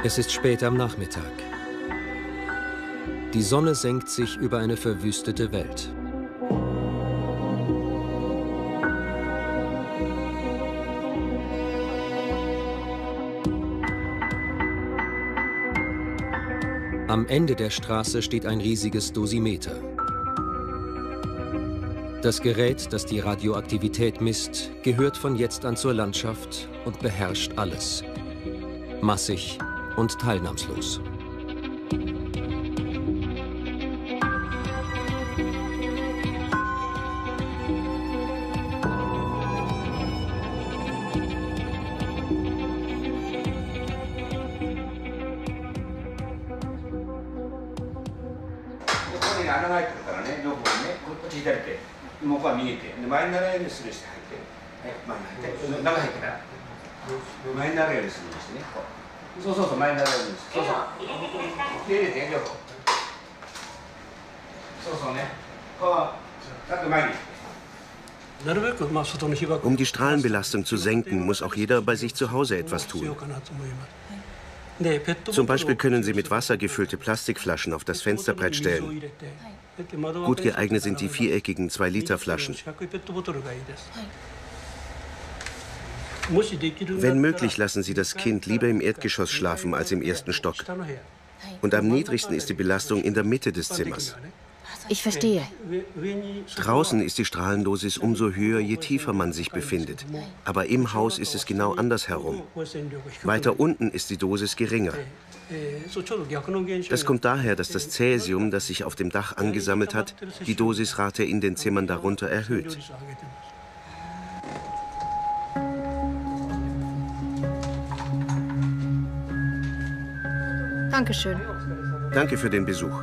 Es ist spät am Nachmittag. Die Sonne senkt sich über eine verwüstete Welt. Am Ende der Straße steht ein riesiges Dosimeter. Das Gerät, das die Radioaktivität misst, gehört von jetzt an zur Landschaft und beherrscht alles. Massig und teilnahmslos. Um die Strahlenbelastung zu senken, muss auch jeder bei sich zu Hause etwas tun. Zum Beispiel können Sie mit Wasser gefüllte Plastikflaschen auf das Fensterbrett stellen. Gut geeignet sind die viereckigen 2-Liter-Flaschen. Wenn möglich, lassen Sie das Kind lieber im Erdgeschoss schlafen als im ersten Stock. Und am niedrigsten ist die Belastung in der Mitte des Zimmers. Ich verstehe. Draußen ist die Strahlendosis umso höher, je tiefer man sich befindet. Aber im Haus ist es genau andersherum. Weiter unten ist die Dosis geringer. Das kommt daher, dass das Cäsium, das sich auf dem Dach angesammelt hat, die Dosisrate in den Zimmern darunter erhöht. Dankeschön. Danke für den Besuch.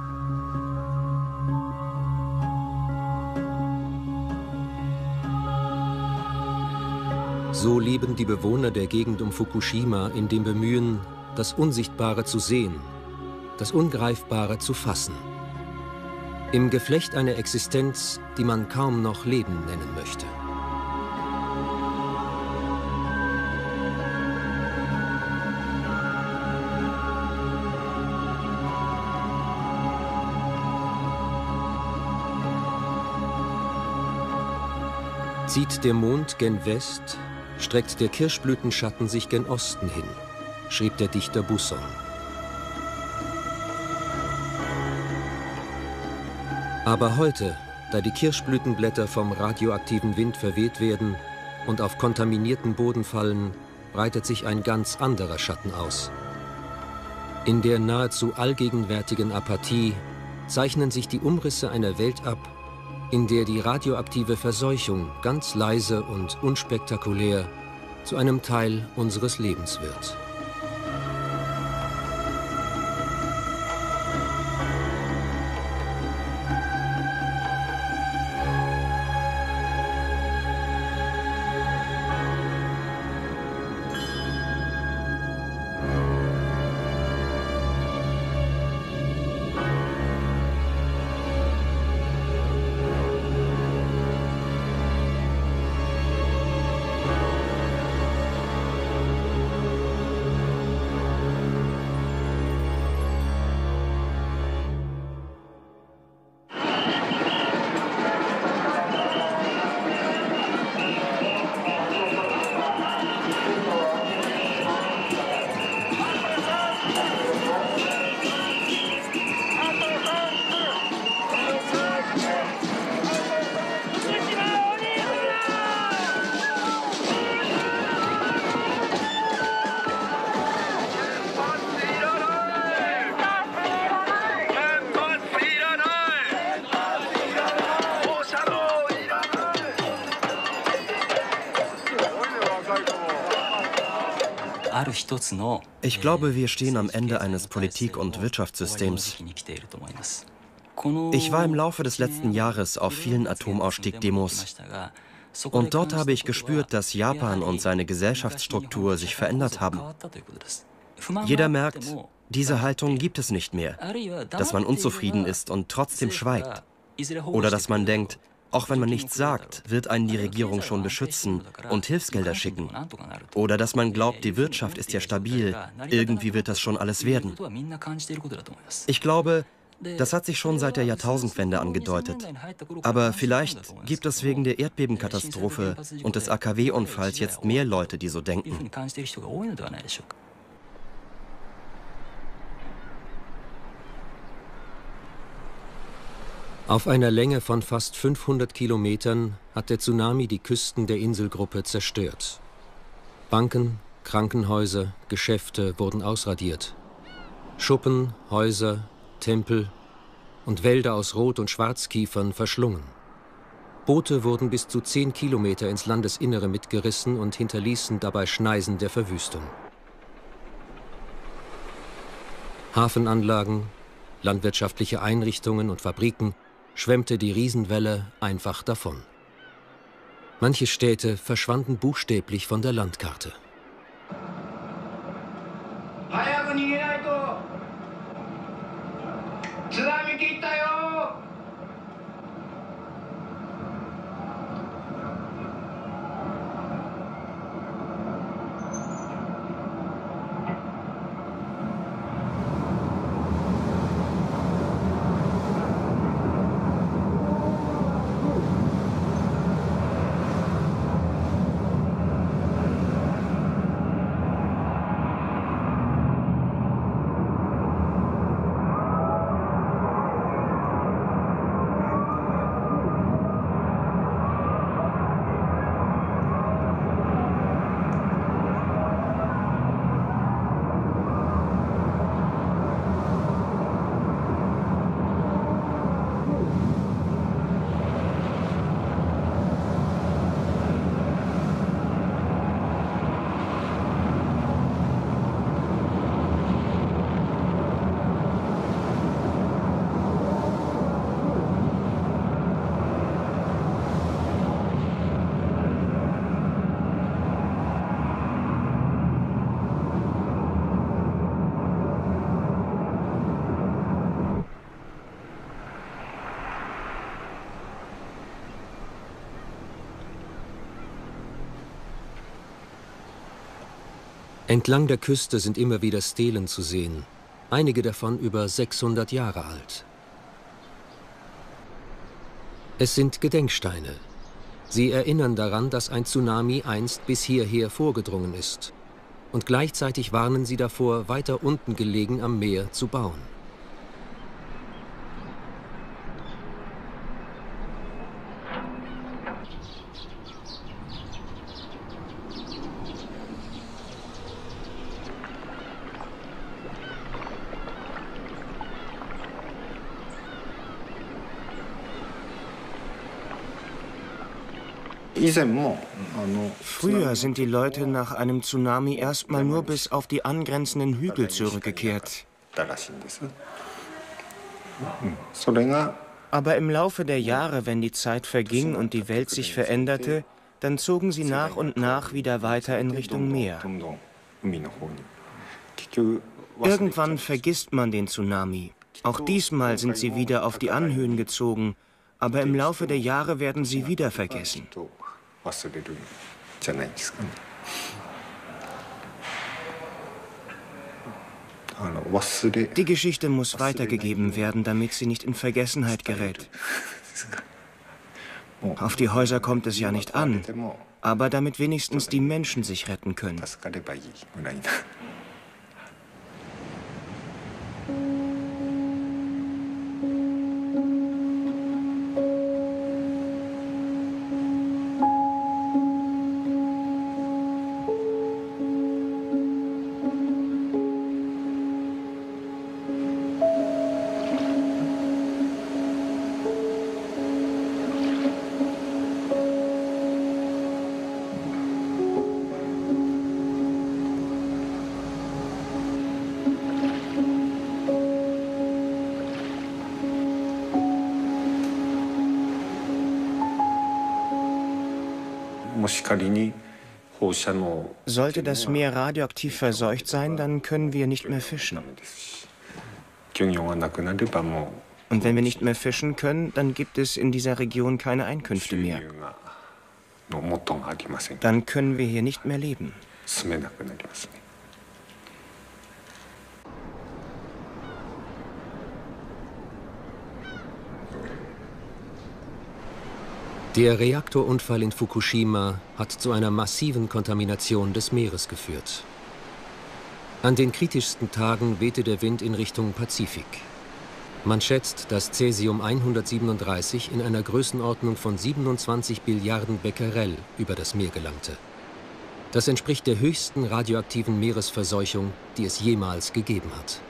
So leben die Bewohner der Gegend um Fukushima in dem Bemühen, das Unsichtbare zu sehen, das Ungreifbare zu fassen. Im Geflecht einer Existenz, die man kaum noch Leben nennen möchte. Zieht der Mond gen West, streckt der Kirschblütenschatten sich gen Osten hin, schrieb der Dichter Buson. Aber heute, da die Kirschblütenblätter vom radioaktiven Wind verweht werden und auf kontaminierten Boden fallen, breitet sich ein ganz anderer Schatten aus. In der nahezu allgegenwärtigen Apathie zeichnen sich die Umrisse einer Welt ab, in der die radioaktive Verseuchung ganz leise und unspektakulär zu einem Teil unseres Lebens wird. Ich glaube, wir stehen am Ende eines Politik- und Wirtschaftssystems. Ich war im Laufe des letzten Jahres auf vielen Atomausstieg-Demos. Und dort habe ich gespürt, dass Japan und seine Gesellschaftsstruktur sich verändert haben. Jeder merkt, diese Haltung gibt es nicht mehr. Dass man unzufrieden ist und trotzdem schweigt. Oder dass man denkt, Auch wenn man nichts sagt, wird einen die Regierung schon beschützen und Hilfsgelder schicken. Oder dass man glaubt, die Wirtschaft ist ja stabil, irgendwie wird das schon alles werden. Ich glaube, das hat sich schon seit der Jahrtausendwende angedeutet. Aber vielleicht gibt es wegen der Erdbebenkatastrophe und des AKW-Unfalls jetzt mehr Leute, die so denken. Auf einer Länge von fast 500 Kilometern hat der Tsunami die Küsten der Inselgruppe zerstört. Banken, Krankenhäuser, Geschäfte wurden ausradiert. Schuppen, Häuser, Tempel und Wälder aus Rot- und Schwarzkiefern verschlungen. Boote wurden bis zu 10 Kilometer ins Landesinnere mitgerissen und hinterließen dabei Schneisen der Verwüstung. Hafenanlagen, landwirtschaftliche Einrichtungen und Fabriken schwemmte die Riesenwelle einfach davon. Manche Städte verschwanden buchstäblich von der Landkarte. Entlang der Küste sind immer wieder Stelen zu sehen, einige davon über 600 Jahre alt. Es sind Gedenksteine. Sie erinnern daran, dass ein Tsunami einst bis hierher vorgedrungen ist. Und gleichzeitig warnen sie davor, weiter unten gelegen am Meer zu bauen. Früher sind die Leute nach einem Tsunami erstmal nur bis auf die angrenzenden Hügel zurückgekehrt. Aber im Laufe der Jahre, wenn die Zeit verging und die Welt sich veränderte, dann zogen sie nach und nach wieder weiter in Richtung Meer. Irgendwann vergisst man den Tsunami. Auch diesmal sind sie wieder auf die Anhöhen gezogen, aber im Laufe der Jahre werden sie wieder vergessen. Die Geschichte muss weitergegeben werden, damit sie nicht in Vergessenheit gerät. Auf die Häuser kommt es ja nicht an, aber damit wenigstens die Menschen sich retten können. Sollte das Meer radioaktiv verseucht sein, dann können wir nicht mehr fischen. Und wenn wir nicht mehr fischen können, dann gibt es in dieser Region keine Einkünfte mehr. Dann können wir hier nicht mehr leben. Der Reaktorunfall in Fukushima hat zu einer massiven Kontamination des Meeres geführt. An den kritischsten Tagen wehte der Wind in Richtung Pazifik. Man schätzt, dass Cäsium-137 in einer Größenordnung von 27 Billiarden Becquerel über das Meer gelangte. Das entspricht der höchsten radioaktiven Meeresverseuchung, die es jemals gegeben hat.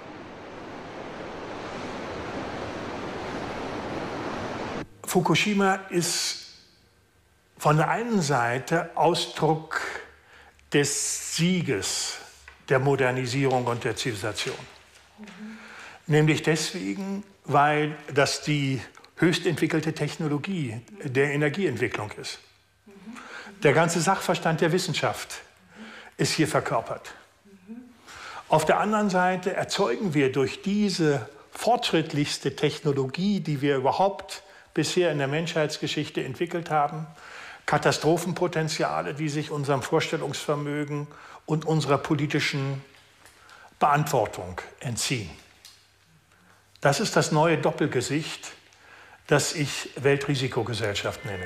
Fukushima ist von der einen Seite Ausdruck des Sieges der Modernisierung und der Zivilisation. Nämlich deswegen, weil das die höchst entwickelte Technologie der Energieentwicklung ist. Der ganze Sachverstand der Wissenschaft ist hier verkörpert. Auf der anderen Seite erzeugen wir durch diese fortschrittlichste Technologie, die wir überhaupt bisher in der Menschheitsgeschichte entwickelt haben, Katastrophenpotenziale, die sich unserem Vorstellungsvermögen und unserer politischen Beantwortung entziehen. Das ist das neue Doppelgesicht, das ich Weltrisikogesellschaft nenne.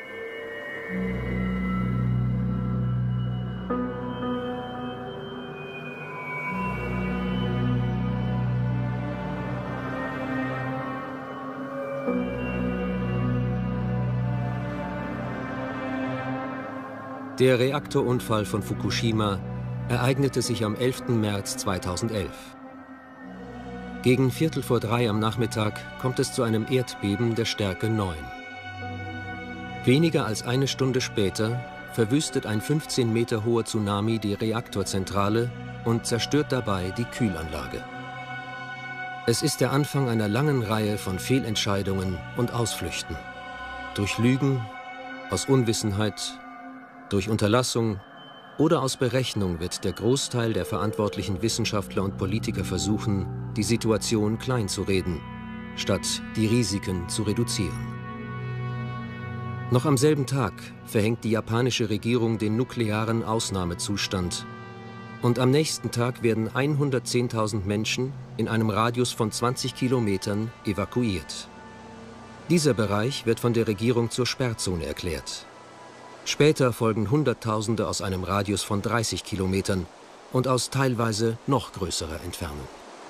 Der Reaktorunfall von Fukushima ereignete sich am 11. März 2011. Gegen 2:45 am Nachmittag kommt es zu einem Erdbeben der Stärke 9. Weniger als eine Stunde später verwüstet ein 15 Meter hoher Tsunami die Reaktorzentrale und zerstört dabei die Kühlanlage. Es ist der Anfang einer langen Reihe von Fehlentscheidungen und Ausflüchten. Durch Lügen, aus Unwissenheit, durch Unterlassung oder aus Berechnung wird der Großteil der verantwortlichen Wissenschaftler und Politiker versuchen, die Situation kleinzureden, statt die Risiken zu reduzieren. Noch am selben Tag verhängt die japanische Regierung den nuklearen Ausnahmezustand. Und am nächsten Tag werden 110.000 Menschen in einem Radius von 20 Kilometern evakuiert. Dieser Bereich wird von der Regierung zur Sperrzone erklärt. Später folgen Hunderttausende aus einem Radius von 30 Kilometern und aus teilweise noch größerer Entfernung.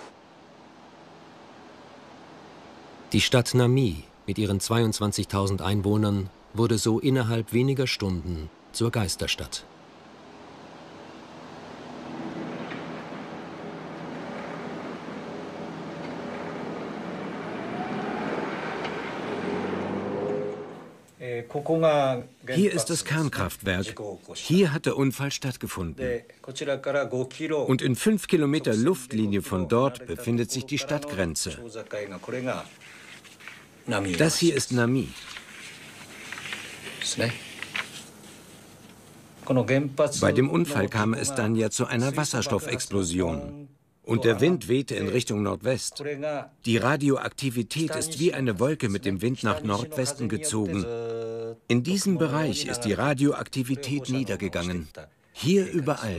Die Stadt Nami mit ihren 22.000 Einwohnern wurde so innerhalb weniger Stunden zur Geisterstadt. Hier ist das Kernkraftwerk. Hier hat der Unfall stattgefunden. Und in 5 Kilometer Luftlinie von dort befindet sich die Stadtgrenze. Das hier ist Nami. Bei dem Unfall kam es dann ja zu einer Wasserstoffexplosion. Und der Wind wehte in Richtung Nordwest. Die Radioaktivität ist wie eine Wolke mit dem Wind nach Nordwesten gezogen. In diesem Bereich ist die Radioaktivität niedergegangen. Hier überall.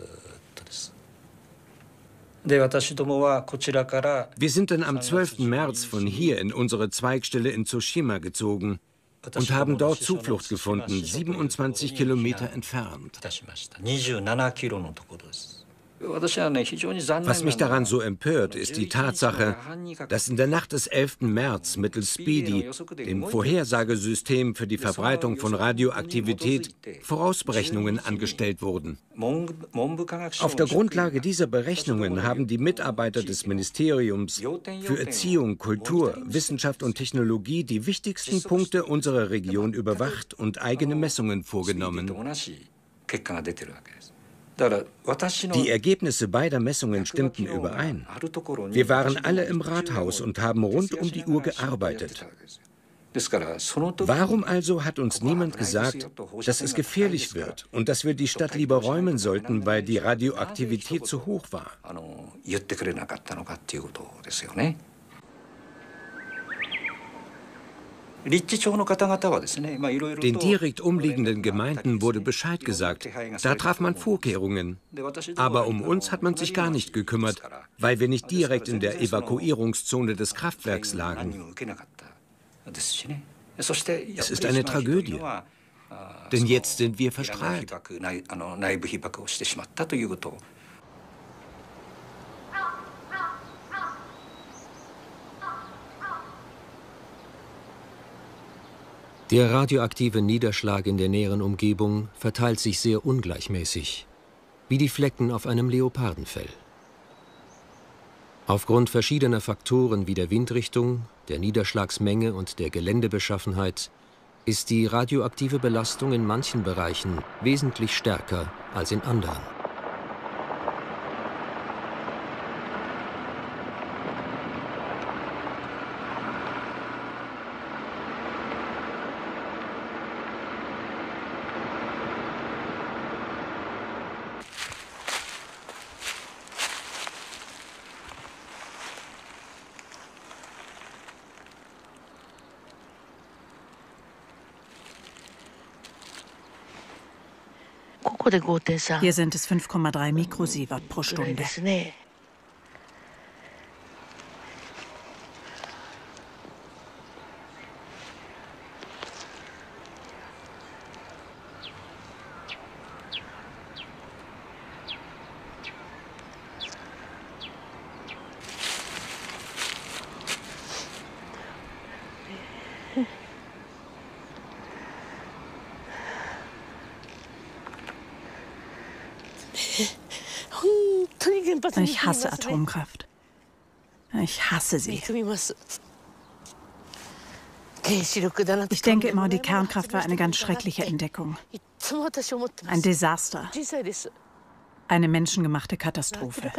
Wir sind dann am 12. März von hier in unsere Zweigstelle in Tsushima gezogen und haben dort Zuflucht gefunden, 27 Kilometer entfernt. Was mich daran so empört, ist die Tatsache, dass in der Nacht des 11. März mittels SPEEDY, dem Vorhersagesystem für die Verbreitung von Radioaktivität, Vorausberechnungen angestellt wurden. Auf der Grundlage dieser Berechnungen haben die Mitarbeiter des Ministeriums für Erziehung, Kultur, Wissenschaft und Technologie die wichtigsten Punkte unserer Region überwacht und eigene Messungen vorgenommen. Die Ergebnisse beider Messungen stimmten überein. Wir waren alle im Rathaus und haben rund um die Uhr gearbeitet. Warum also hat uns niemand gesagt, dass es gefährlich wird und dass wir die Stadt lieber räumen sollten, weil die Radioaktivität zu hoch war? Den direkt umliegenden Gemeinden wurde Bescheid gesagt. Da traf man Vorkehrungen. Aber um uns hat man sich gar nicht gekümmert, weil wir nicht direkt in der Evakuierungszone des Kraftwerks lagen. Es ist eine Tragödie, denn jetzt sind wir verstrahlt. Der radioaktive Niederschlag in der näheren Umgebung verteilt sich sehr ungleichmäßig, wie die Flecken auf einem Leopardenfell. Aufgrund verschiedener Faktoren wie der Windrichtung, der Niederschlagsmenge und der Geländebeschaffenheit ist die radioaktive Belastung in manchen Bereichen wesentlich stärker als in anderen. Hier sind es 5,3 Mikrosievert pro Stunde. Ich hasse Atomkraft. Ich hasse sie. Ich denke immer, die Kernkraft war eine ganz schreckliche Entdeckung. Ein Desaster. Eine menschengemachte Katastrophe.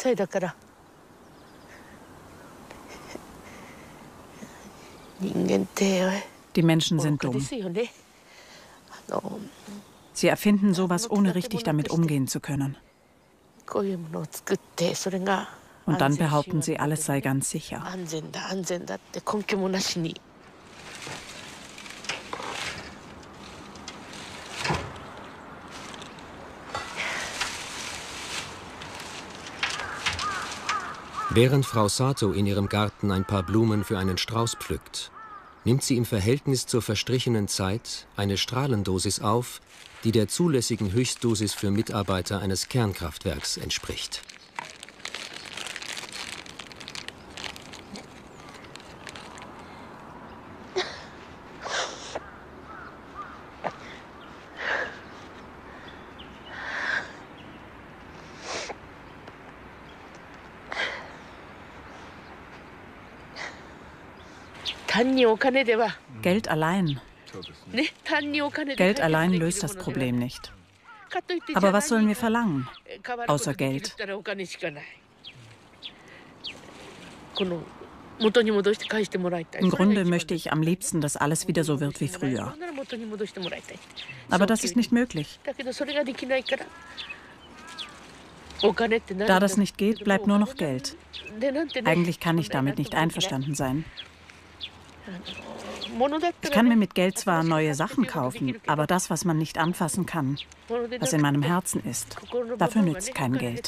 Die Menschen sind dumm. Sie erfinden sowas, ohne richtig damit umgehen zu können. Und dann behaupten sie, alles sei ganz sicher. Während Frau Sato in ihrem Garten ein paar Blumen für einen Strauß pflückt, nimmt sie im Verhältnis zur verstrichenen Zeit eine Strahlendosis auf, die der zulässigen Höchstdosis für Mitarbeiter eines Kernkraftwerks entspricht. Geld allein. Geld allein löst das Problem nicht. Aber was sollen wir verlangen, außer Geld? Im Grunde möchte ich am liebsten, dass alles wieder so wird wie früher. Aber das ist nicht möglich. Da das nicht geht, bleibt nur noch Geld. Eigentlich kann ich damit nicht einverstanden sein. Ich kann mir mit Geld zwar neue Sachen kaufen, aber das, was man nicht anfassen kann, was in meinem Herzen ist, dafür nützt kein Geld.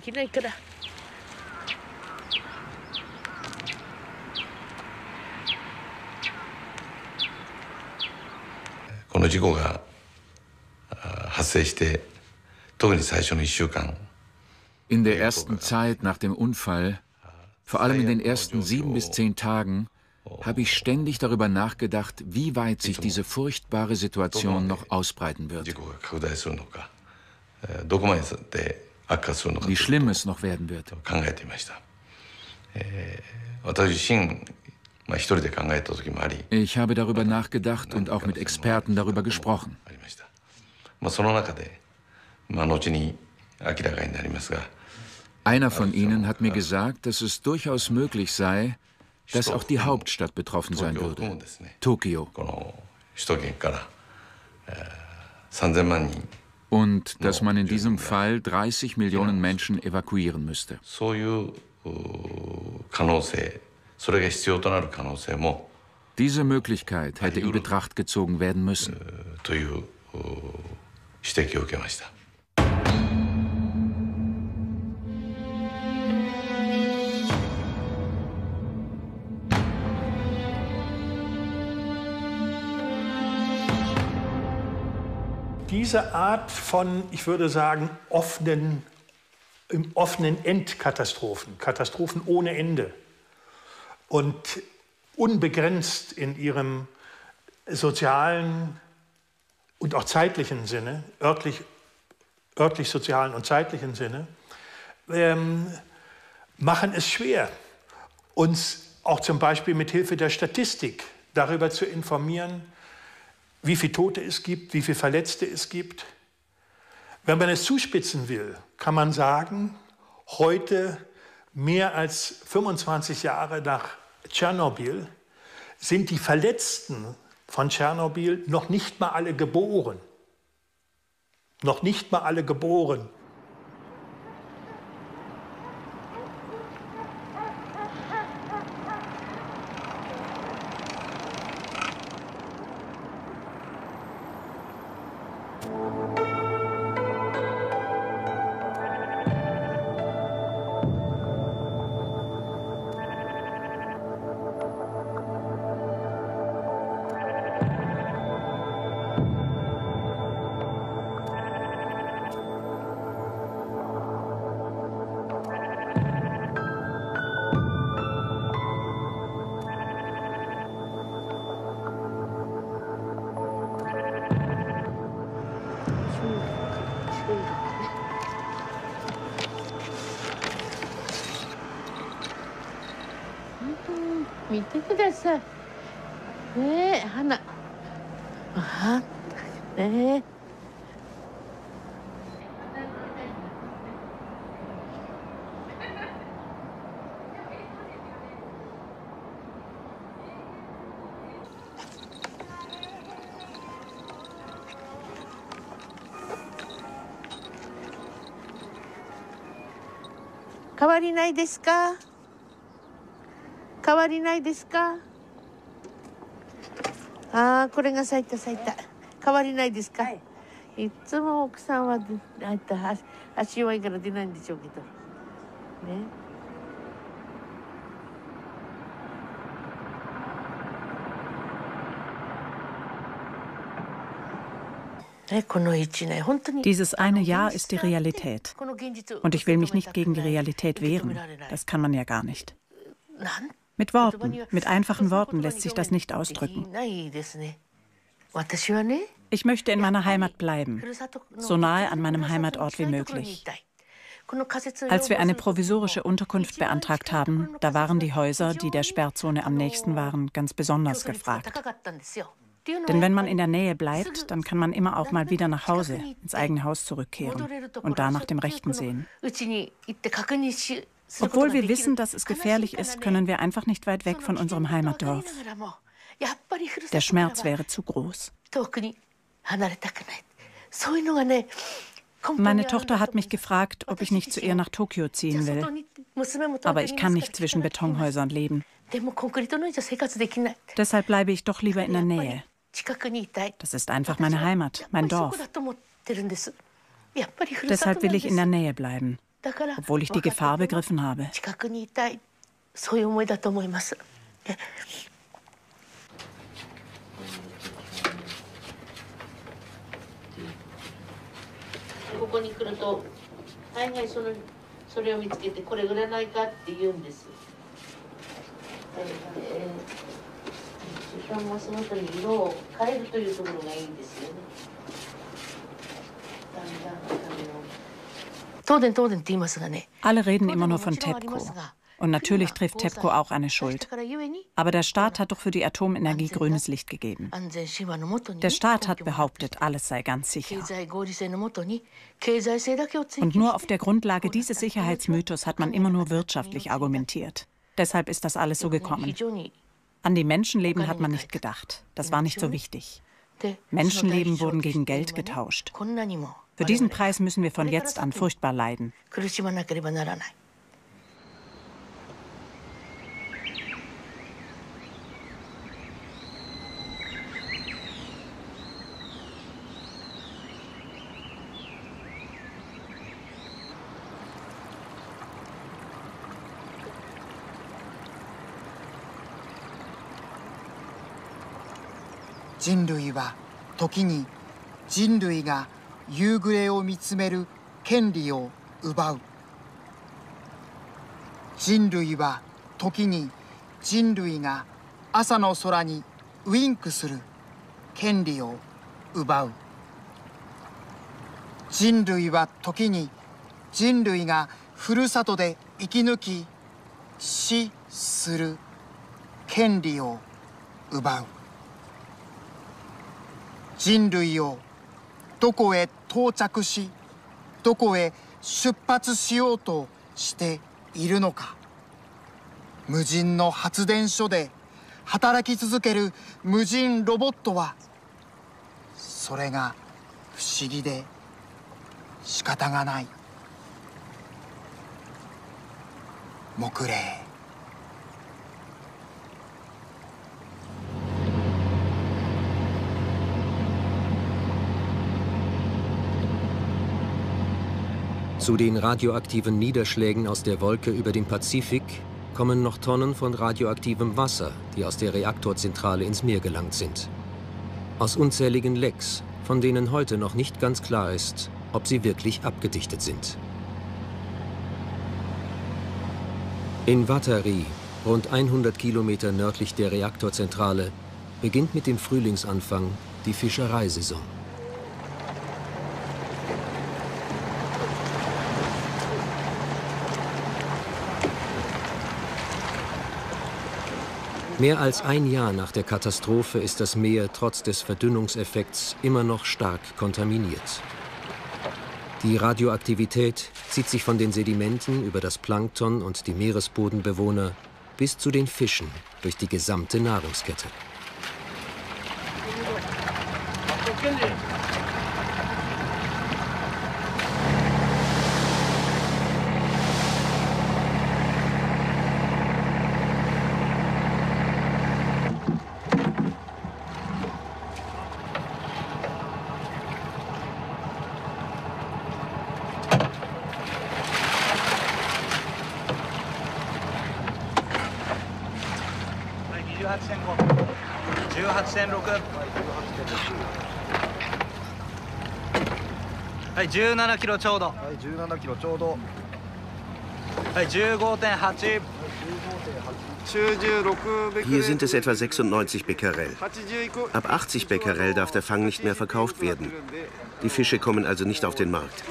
In der ersten Zeit nach dem Unfall, vor allem in den ersten 7 bis 10 Tagen, habe ich ständig darüber nachgedacht, wie weit sich diese furchtbare Situation noch ausbreiten wird. Wie schlimm es noch werden wird. Ich habe darüber nachgedacht und auch mit Experten darüber gesprochen. Einer von ihnen hat mir gesagt, dass es durchaus möglich sei, dass auch die Hauptstadt betroffen sein würde, Tokio. Und dass man in diesem Fall 30 Millionen Menschen evakuieren müsste. Diese Möglichkeit hätte in Betracht gezogen werden müssen. Diese Art von, ich würde sagen, offenen Endkatastrophen, Katastrophen ohne Ende und unbegrenzt in ihrem sozialen und auch zeitlichen Sinne, örtlich sozialen und zeitlichen Sinne, machen es schwer, uns auch zum Beispiel mit Hilfe der Statistik darüber zu informieren, wie viele Tote es gibt, wie viele Verletzte es gibt. Wenn man es zuspitzen will, kann man sagen, heute, mehr als 25 Jahre nach Tschernobyl, sind die Verletzten von Tschernobyl noch nicht mal alle geboren. Noch nicht mal alle geboren. Dieses eine Jahr ist die Realität. Und ich will mich nicht gegen die Realität wehren. Das kann man ja gar nicht. Mit Worten, mit einfachen Worten lässt sich das nicht ausdrücken. Ich möchte in meiner Heimat bleiben, so nahe an meinem Heimatort wie möglich. Als wir eine provisorische Unterkunft beantragt haben, da waren die Häuser, die der Sperrzone am nächsten waren, ganz besonders gefragt. Denn wenn man in der Nähe bleibt, dann kann man immer auch mal wieder nach Hause, ins eigene Haus zurückkehren und da nach dem Rechten sehen. Obwohl wir wissen, dass es gefährlich ist, können wir einfach nicht weit weg von unserem Heimatdorf. Der Schmerz wäre zu groß. Meine Tochter hat mich gefragt, ob ich nicht zu ihr nach Tokio ziehen will. Aber ich kann nicht zwischen Betonhäusern leben. Deshalb bleibe ich doch lieber in der Nähe. Das ist einfach meine Heimat, mein Dorf. Deshalb will ich in der Nähe bleiben, obwohl ich die Gefahr begriffen habe. Alle reden immer nur von TEPCO. Und natürlich trifft TEPCO auch eine Schuld. Aber der Staat hat doch für die Atomenergie grünes Licht gegeben. Der Staat hat behauptet, alles sei ganz sicher. Und nur auf der Grundlage dieses Sicherheitsmythos hat man immer nur wirtschaftlich argumentiert. Deshalb ist das alles so gekommen. An die Menschenleben hat man nicht gedacht. Das war nicht so wichtig. Menschenleben wurden gegen Geld getauscht. Für diesen Preis müssen wir von jetzt an furchtbar leiden. 人類は時に人類が夕暮れを見つめる権利を奪う。人類は時に人類が朝の空にウインクする権利を奪う。人類は時に人類がふるさとで生き抜き死する権利を奪う。人類をどこへ到着しどこへ出発しようとしているのか。無人の発電所で働き続ける無人ロボットはそれが不思議で仕方がない。木礼。 Zu den radioaktiven Niederschlägen aus der Wolke über dem Pazifik kommen noch Tonnen von radioaktivem Wasser, die aus der Reaktorzentrale ins Meer gelangt sind. Aus unzähligen Lecks, von denen heute noch nicht ganz klar ist, ob sie wirklich abgedichtet sind. In Vatari, rund 100 Kilometer nördlich der Reaktorzentrale, beginnt mit dem Frühlingsanfang die Fischereisaison. Mehr als ein Jahr nach der Katastrophe ist das Meer trotz des Verdünnungseffekts immer noch stark kontaminiert. Die Radioaktivität zieht sich von den Sedimenten über das Plankton und die Meeresbodenbewohner bis zu den Fischen durch die gesamte Nahrungskette. Hier sind es etwa 96 Becquerel. Ab 80 Becquerel darf der Fang nicht mehr verkauft werden. Die Fische kommen also nicht auf den Markt.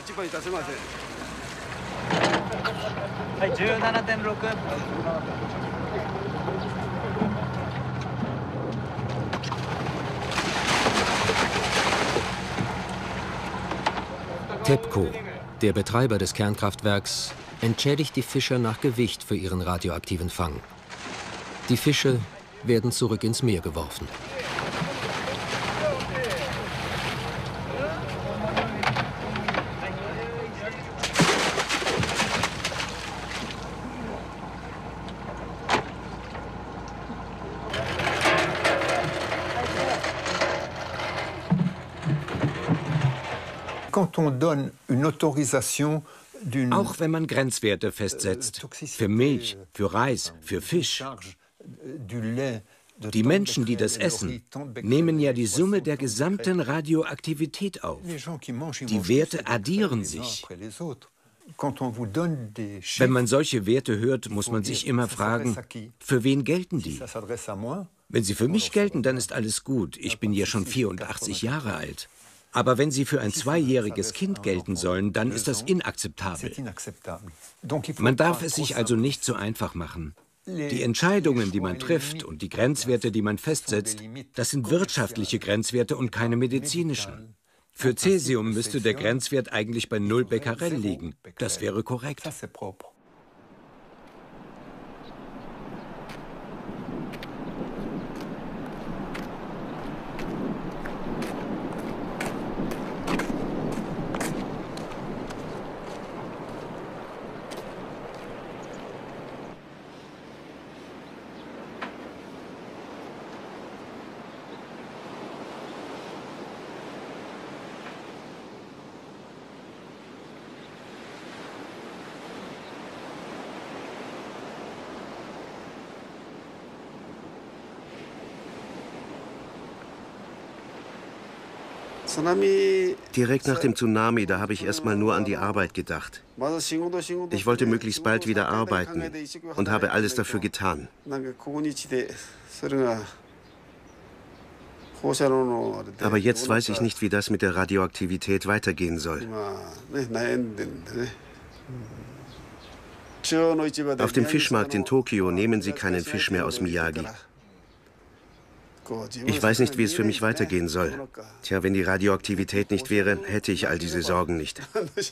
TEPCO, der Betreiber des Kernkraftwerks, entschädigt die Fischer nach Gewicht für ihren radioaktiven Fang. Die Fische werden zurück ins Meer geworfen. Auch wenn man Grenzwerte festsetzt, für Milch, für Reis, für Fisch. Die Menschen, die das essen, nehmen ja die Summe der gesamten Radioaktivität auf. Die Werte addieren sich. Wenn man solche Werte hört, muss man sich immer fragen, für wen gelten die? Wenn sie für mich gelten, dann ist alles gut. Ich bin ja schon 84 Jahre alt. Aber wenn sie für ein 2-jähriges Kind gelten sollen, dann ist das inakzeptabel. Man darf es sich also nicht so einfach machen. Die Entscheidungen, die man trifft und die Grenzwerte, die man festsetzt, das sind wirtschaftliche Grenzwerte und keine medizinischen. Für Cäsium müsste der Grenzwert eigentlich bei 0 Becquerel liegen. Das wäre korrekt. Direkt nach dem Tsunami, da habe ich erstmal nur an die Arbeit gedacht. Ich wollte möglichst bald wieder arbeiten und habe alles dafür getan. Aber jetzt weiß ich nicht, wie das mit der Radioaktivität weitergehen soll. Auf dem Fischmarkt in Tokio nehmen sie keinen Fisch mehr aus Miyagi. Ich weiß nicht, wie es für mich weitergehen soll. Tja, wenn die Radioaktivität nicht wäre, hätte ich all diese Sorgen nicht.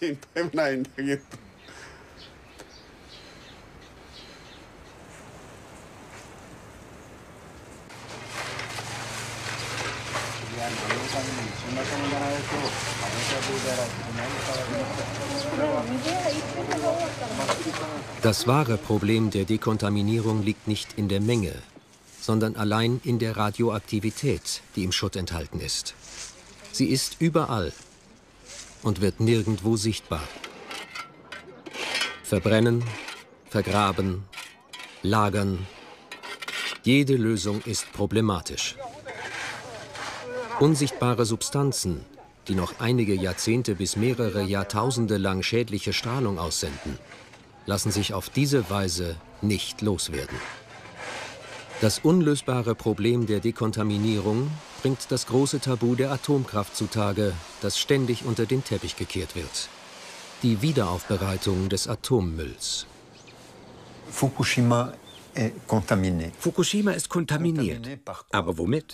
Das wahre Problem der Dekontaminierung liegt nicht in der Menge, sondern allein in der Radioaktivität, die im Schutt enthalten ist. Sie ist überall und wird nirgendwo sichtbar. Verbrennen, vergraben, lagern. Jede Lösung ist problematisch. Unsichtbare Substanzen, die noch einige Jahrzehnte bis mehrere Jahrtausende lang schädliche Strahlung aussenden, lassen sich auf diese Weise nicht loswerden. Das unlösbare Problem der Dekontaminierung bringt das große Tabu der Atomkraft zutage, das ständig unter den Teppich gekehrt wird. Die Wiederaufbereitung des Atommülls. Fukushima ist kontaminiert. Aber womit?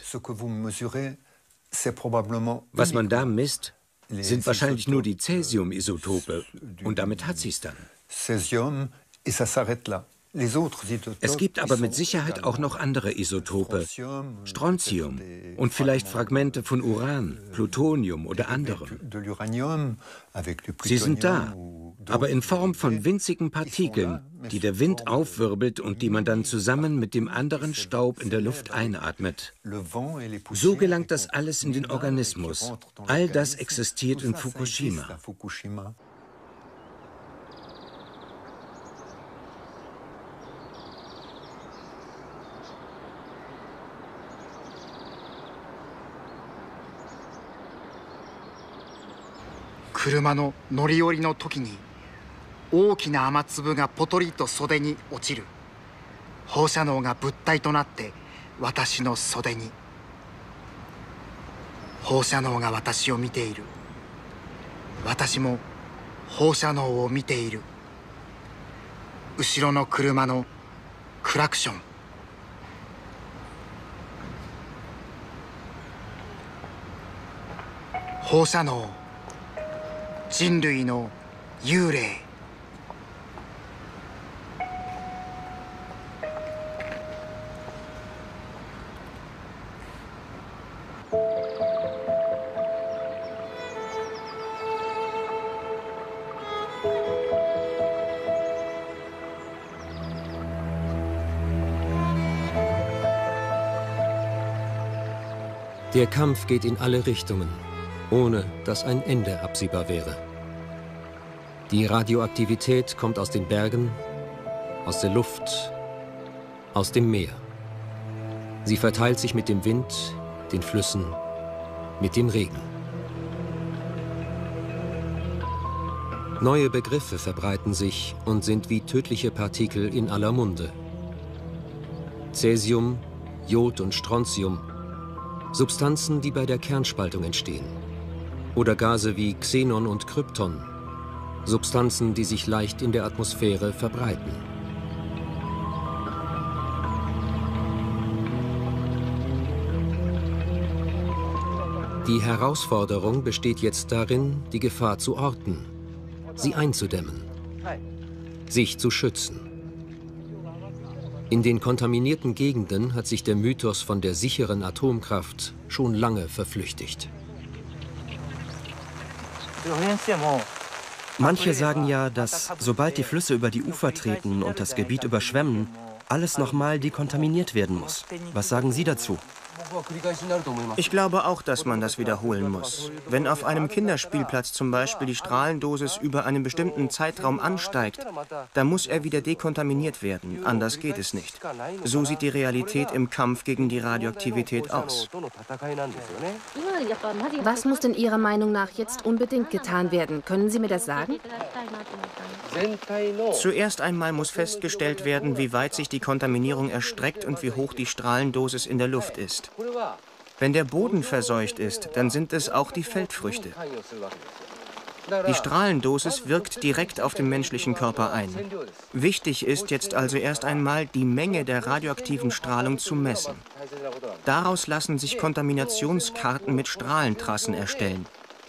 Was man da misst, sind wahrscheinlich nur die Cäsium-Isotope. Und damit hat sie es dann. Es gibt aber mit Sicherheit auch noch andere Isotope. Strontium und vielleicht Fragmente von Uran, Plutonium oder anderem. Sie sind da, aber in Form von winzigen Partikeln, die der Wind aufwirbelt und die man dann zusammen mit dem anderen Staub in der Luft einatmet. So gelangt das alles in den Organismus. All das existiert in Fukushima. 車の乗り降りの時に大きな雨粒がポトリと袖に落ちる。放射能が物体となって私の袖に。放射能が私を見ている。私も放射能を見ている。後ろの車のクラクション。放射能、人類の幽霊。 Der Kampf geht in alle Richtungen, ohne dass ein Ende absehbar wäre. Die Radioaktivität kommt aus den Bergen, aus der Luft, aus dem Meer. Sie verteilt sich mit dem Wind, den Flüssen, mit dem Regen. Neue Begriffe verbreiten sich und sind wie tödliche Partikel in aller Munde. Cäsium, Jod und Strontium, Substanzen, die bei der Kernspaltung entstehen. Oder Gase wie Xenon und Krypton, Substanzen, die sich leicht in der Atmosphäre verbreiten. Die Herausforderung besteht jetzt darin, die Gefahr zu orten, sie einzudämmen, sich zu schützen. In den kontaminierten Gegenden hat sich der Mythos von der sicheren Atomkraft schon lange verflüchtigt. Manche sagen ja, dass sobald die Flüsse über die Ufer treten und das Gebiet überschwemmen, alles nochmal dekontaminiert werden muss. Was sagen Sie dazu? Ich glaube auch, dass man das wiederholen muss. Wenn auf einem Kinderspielplatz zum Beispiel die Strahlendosis über einen bestimmten Zeitraum ansteigt, dann muss er wieder dekontaminiert werden. Anders geht es nicht. So sieht die Realität im Kampf gegen die Radioaktivität aus. Was muss denn Ihrer Meinung nach jetzt unbedingt getan werden? Können Sie mir das sagen? Zuerst einmal muss festgestellt werden, wie weit sich die Kontaminierung erstreckt und wie hoch die Strahlendosis in der Luft ist. Wenn der Boden verseucht ist, dann sind es auch die Feldfrüchte. Die Strahlendosis wirkt direkt auf den menschlichen Körper ein. Wichtig ist jetzt also erst einmal, die Menge der radioaktiven Strahlung zu messen. Daraus lassen sich Kontaminationskarten mit Strahlentrassen erstellen.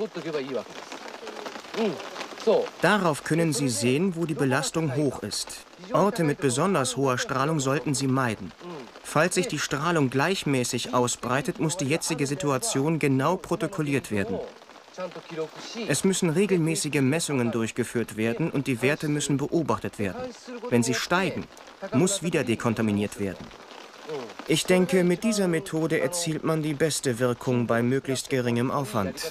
Darauf können Sie sehen, wo die Belastung hoch ist. Orte mit besonders hoher Strahlung sollten Sie meiden. Falls sich die Strahlung gleichmäßig ausbreitet, muss die jetzige Situation genau protokolliert werden. Es müssen regelmäßige Messungen durchgeführt werden und die Werte müssen beobachtet werden. Wenn sie steigen, muss wieder dekontaminiert werden. Ich denke, mit dieser Methode erzielt man die beste Wirkung bei möglichst geringem Aufwand.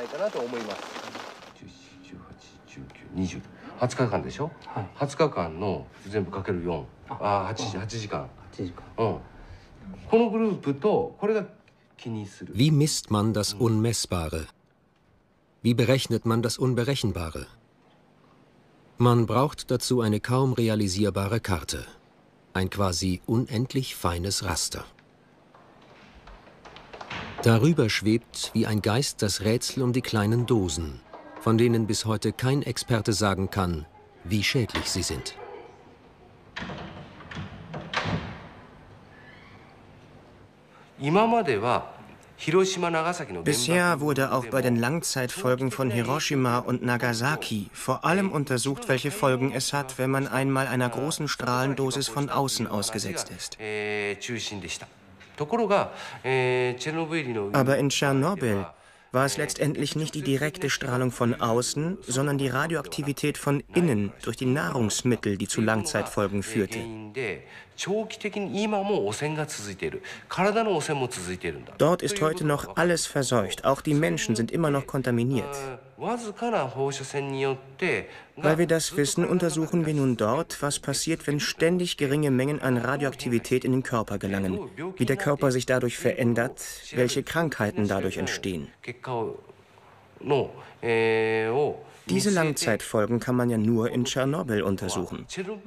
20日間でしょ、20日間の全部かける4、8時間。このグループとこれが気にする。 Wie misst man das Unmessbare? Wie berechnet man das Unberechenbare? Man braucht dazu eine kaum realisierbare Karte. Ein quasi unendlich feines Raster. Darüber schwebt wie ein Geist das Rätsel um die kleinen Dosen, von denen bis heute kein Experte sagen kann, wie schädlich sie sind. Bisher wurde auch bei den Langzeitfolgen von Hiroshima und Nagasaki vor allem untersucht, welche Folgen es hat, wenn man einmal einer großen Strahlendosis von außen ausgesetzt ist. Aber in Tschernobyl war es letztendlich nicht die direkte Strahlung von außen, sondern die Radioaktivität von innen durch die Nahrungsmittel, die zu Langzeitfolgen führte. Dort ist heute noch alles verseucht, auch die Menschen sind immer noch kontaminiert. Weil wir das wissen, untersuchen wir nun dort, was passiert, wenn ständig geringe Mengen an Radioaktivität in den Körper gelangen, wie der Körper sich dadurch verändert, welche Krankheiten dadurch entstehen. Diese Langzeitfolgen kann man ja nur in Tschernobyl untersuchen.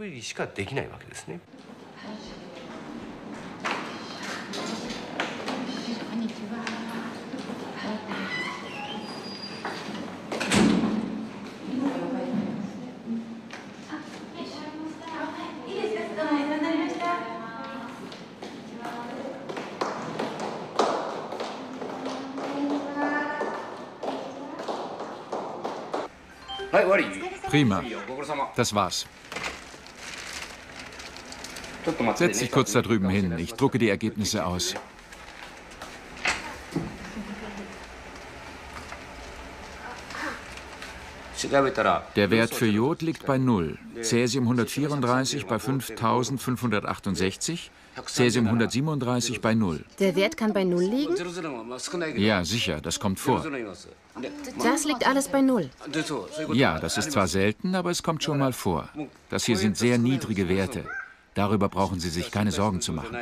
Prima. Das war's. Setz dich kurz da drüben hin. Ich drucke die Ergebnisse aus. Der Wert für Jod liegt bei 0, Cäsium 134 bei 5568, Cäsium 137 bei 0. Der Wert kann bei 0 liegen? Ja, sicher, das kommt vor. Das liegt alles bei 0? Ja, das ist zwar selten, aber es kommt schon mal vor. Das hier sind sehr niedrige Werte. Darüber brauchen Sie sich keine Sorgen zu machen.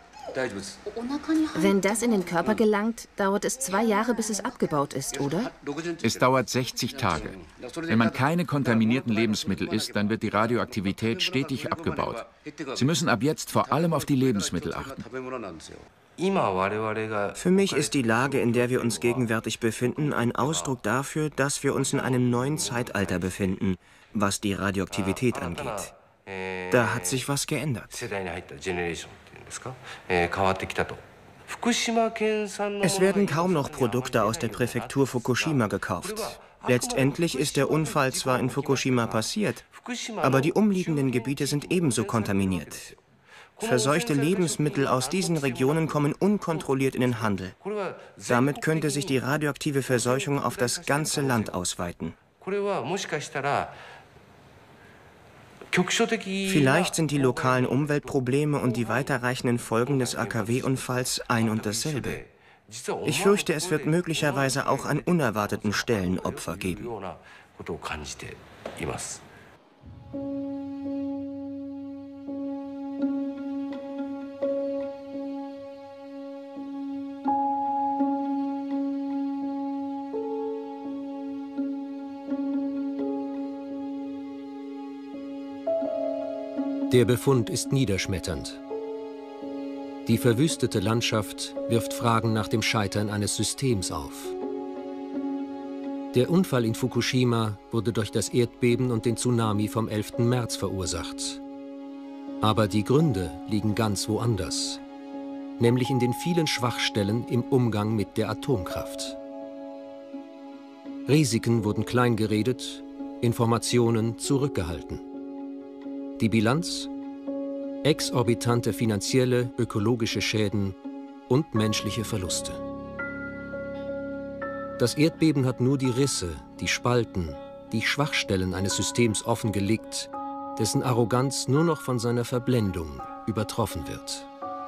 Wenn das in den Körper gelangt, dauert es 2 Jahre, bis es abgebaut ist, oder? Es dauert 60 Tage. Wenn man keine kontaminierten Lebensmittel isst, dann wird die Radioaktivität stetig abgebaut. Sie müssen ab jetzt vor allem auf die Lebensmittel achten. Für mich ist die Lage, in der wir uns gegenwärtig befinden, ein Ausdruck dafür, dass wir uns in einem neuen Zeitalter befinden, was die Radioaktivität angeht. Da hat sich was geändert. Es werden kaum noch Produkte aus der Präfektur Fukushima gekauft. Letztendlich ist der Unfall zwar in Fukushima passiert, aber die umliegenden Gebiete sind ebenso kontaminiert. Verseuchte Lebensmittel aus diesen Regionen kommen unkontrolliert in den Handel. Damit könnte sich die radioaktive Verseuchung auf das ganze Land ausweiten. Vielleicht sind die lokalen Umweltprobleme und die weiterreichenden Folgen des AKW-Unfalls ein und dasselbe. Ich fürchte, es wird möglicherweise auch an unerwarteten Stellen Opfer geben. Der Befund ist niederschmetternd. Die verwüstete Landschaft wirft Fragen nach dem Scheitern eines Systems auf. Der Unfall in Fukushima wurde durch das Erdbeben und den Tsunami vom 11. März verursacht. Aber die Gründe liegen ganz woanders, nämlich in den vielen Schwachstellen im Umgang mit der Atomkraft. Risiken wurden kleingeredet, Informationen zurückgehalten. Die Bilanz? Exorbitante finanzielle, ökologische Schäden und menschliche Verluste. Das Erdbeben hat nur die Risse, die Spalten, die Schwachstellen eines Systems offengelegt, dessen Arroganz nur noch von seiner Verblendung übertroffen wird.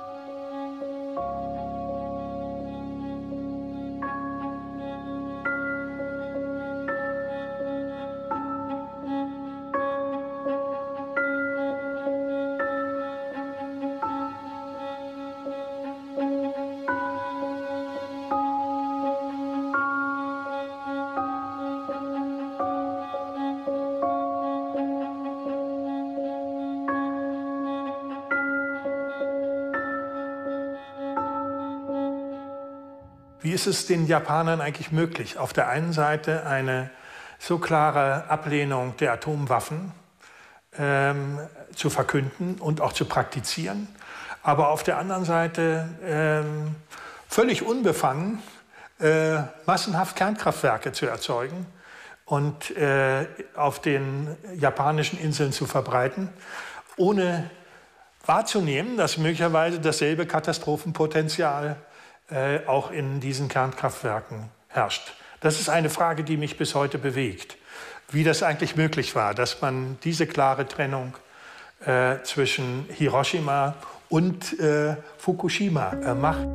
Wie ist es den Japanern eigentlich möglich, auf der einen Seite eine so klare Ablehnung der Atomwaffen zu verkünden und auch zu praktizieren, aber auf der anderen Seite völlig unbefangen massenhaft Kernkraftwerke zu erzeugen und auf den japanischen Inseln zu verbreiten, ohne wahrzunehmen, dass möglicherweise dasselbe Katastrophenpotenzial auch in diesen Kernkraftwerken herrscht. Das ist eine Frage, die mich bis heute bewegt. Wie das eigentlich möglich war, dass man diese klare Trennung zwischen Hiroshima und Fukushima macht.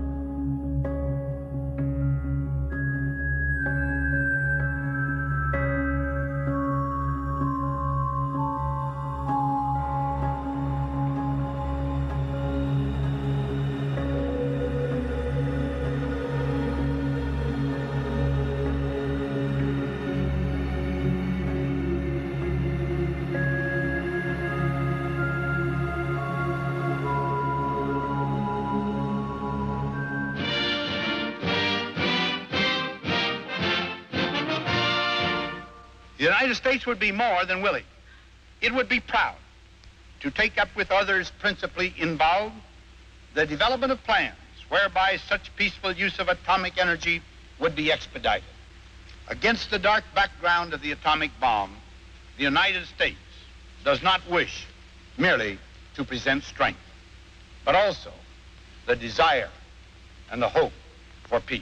The United States would be more than willing. It would be proud to take up with others principally involved the development of plans whereby such peaceful use of atomic energy would be expedited. Against the dark background of the atomic bomb, the United States does not wish merely to present strength, but also the desire and the hope for peace.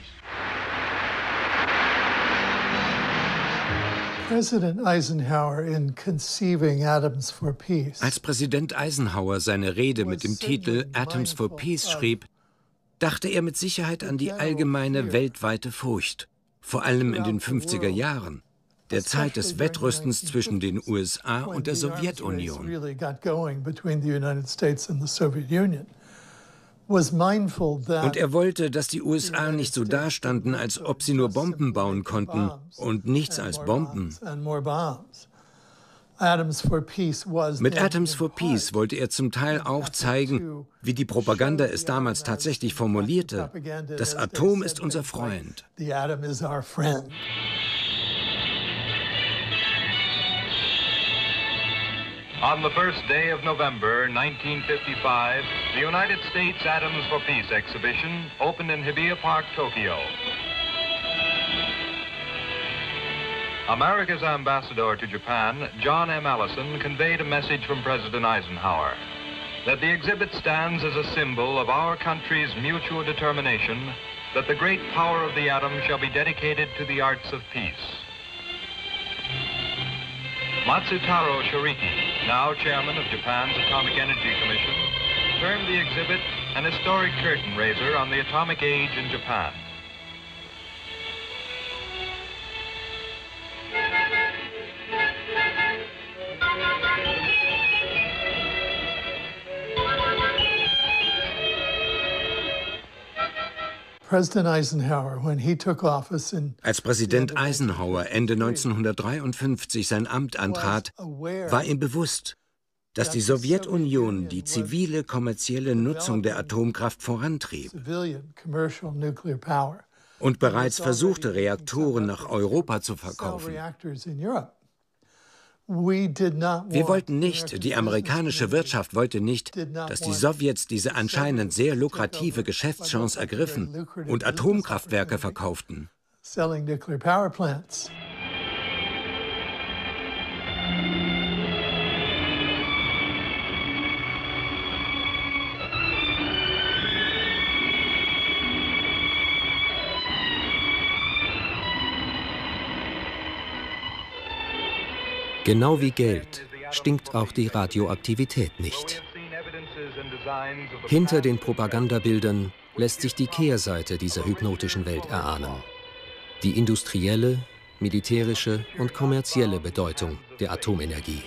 Als Präsident Eisenhower seine Rede mit dem Titel Atoms for Peace schrieb, dachte er mit Sicherheit an die allgemeine weltweite Furcht, vor allem in den 50er Jahren, der Zeit des Wettrüstens zwischen den USA und der Sowjetunion. Und er wollte, dass die USA nicht so dastanden, als ob sie nur Bomben bauen konnten und nichts als Bomben. Mit Atoms for Peace wollte er zum Teil auch zeigen, wie die Propaganda es damals tatsächlich formulierte: Das Atom ist unser Freund. On the first day of November 1955, the United States Atoms for Peace exhibition opened in Hibiya Park, Tokyo. America's ambassador to Japan, John M. Allison, conveyed a message from President Eisenhower that the exhibit stands as a symbol of our country's mutual determination that the great power of the atom shall be dedicated to the arts of peace. Matsutaro Shiriki, now chairman of Japan's Atomic Energy Commission, termed the exhibit an historic curtain raiser on the atomic age in Japan. Als Präsident Eisenhower Ende 1953 sein Amt antrat, war ihm bewusst, dass die Sowjetunion die zivile kommerzielle Nutzung der Atomkraft vorantrieb und bereits versuchte, Reaktoren nach Europa zu verkaufen. Wir wollten nicht, die amerikanische Wirtschaft wollte nicht, dass die Sowjets diese anscheinend sehr lukrative Geschäftschance ergriffen und Atomkraftwerke verkauften. Genau wie Geld stinkt auch die Radioaktivität nicht. Hinter den Propagandabildern lässt sich die Kehrseite dieser hypnotischen Welt erahnen. Die industrielle, militärische und kommerzielle Bedeutung der Atomenergie.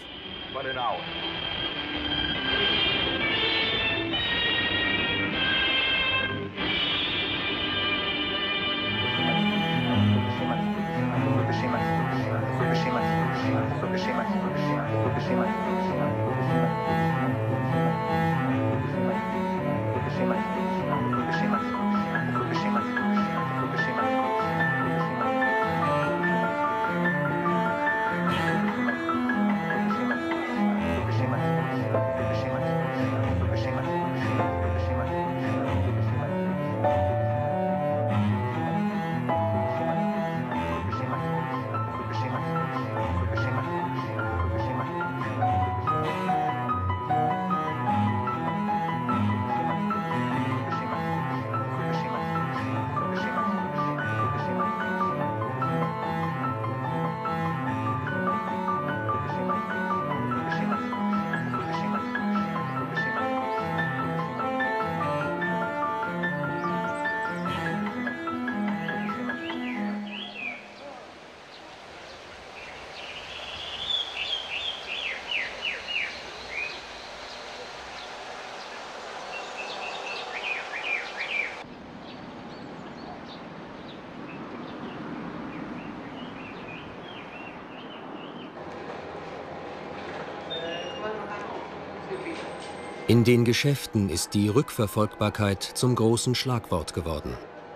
In den Geschäften ist die Rückverfolgbarkeit zum großen Schlagwort geworden.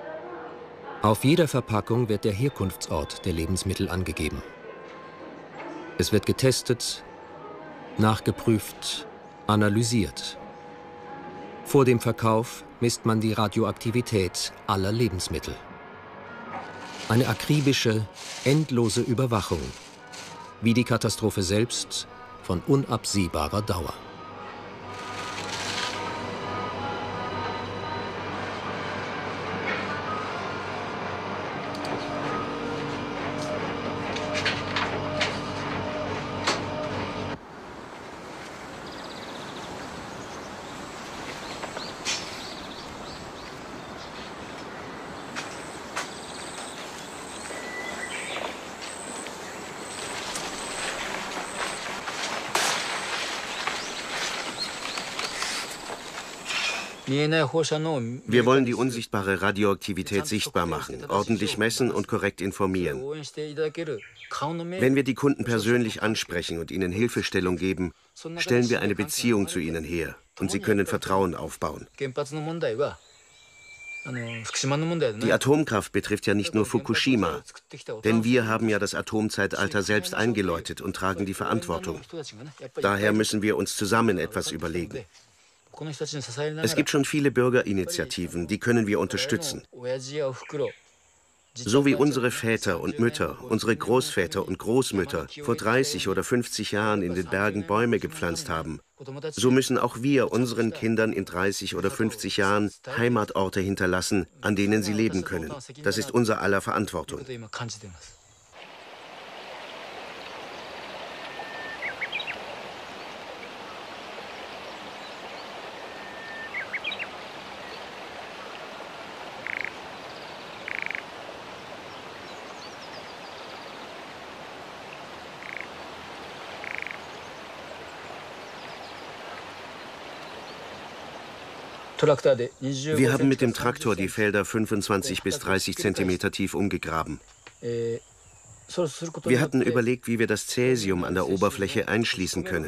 Auf jeder Verpackung wird der Herkunftsort der Lebensmittel angegeben. Es wird getestet, nachgeprüft, analysiert. Vor dem Verkauf misst man die Radioaktivität aller Lebensmittel. Eine akribische, endlose Überwachung, wie die Katastrophe selbst, von unabsehbarer Dauer. Wir wollen die unsichtbare Radioaktivität sichtbar machen, ordentlich messen und korrekt informieren. Wenn wir die Kunden persönlich ansprechen und ihnen Hilfestellung geben, stellen wir eine Beziehung zu ihnen her und sie können Vertrauen aufbauen. Die Atomkraft betrifft ja nicht nur Fukushima, denn wir haben ja das Atomzeitalter selbst eingeläutet und tragen die Verantwortung. Daher müssen wir uns zusammen etwas überlegen. Es gibt schon viele Bürgerinitiativen, die können wir unterstützen. So wie unsere Väter und Mütter, unsere Großväter und Großmütter vor 30 oder 50 Jahren in den Bergen Bäume gepflanzt haben, so müssen auch wir unseren Kindern in 30 oder 50 Jahren Heimatorte hinterlassen, an denen sie leben können. Das ist unser aller Verantwortung. Wir haben mit dem Traktor die Felder 25 bis 30 Zentimeter tief umgegraben. Wir hatten überlegt, wie wir das Cäsium an der Oberfläche einschließen können.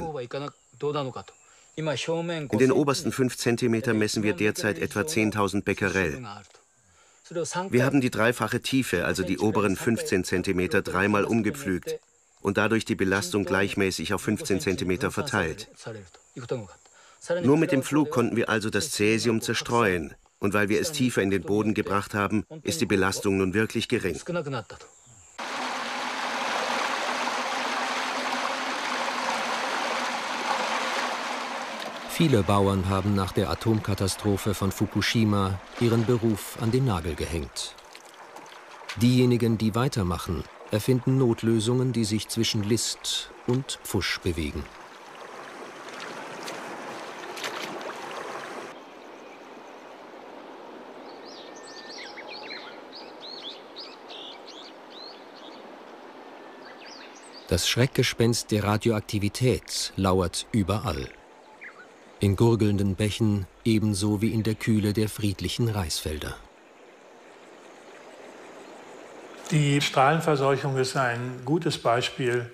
In den obersten 5 Zentimeter messen wir derzeit etwa 10.000 Becquerel. Wir haben die dreifache Tiefe, also die oberen 15 Zentimeter, dreimal umgepflügt und dadurch die Belastung gleichmäßig auf 15 Zentimeter verteilt. Nur mit dem Pflug konnten wir also das Cäsium zerstreuen. Und weil wir es tiefer in den Boden gebracht haben, ist die Belastung nun wirklich gering. Viele Bauern haben nach der Atomkatastrophe von Fukushima ihren Beruf an den Nagel gehängt. Diejenigen, die weitermachen, erfinden Notlösungen, die sich zwischen List und Pfusch bewegen. Das Schreckgespenst der Radioaktivität lauert überall. In gurgelnden Bächen ebenso wie in der Kühle der friedlichen Reisfelder. Die Strahlenverseuchung ist ein gutes Beispiel,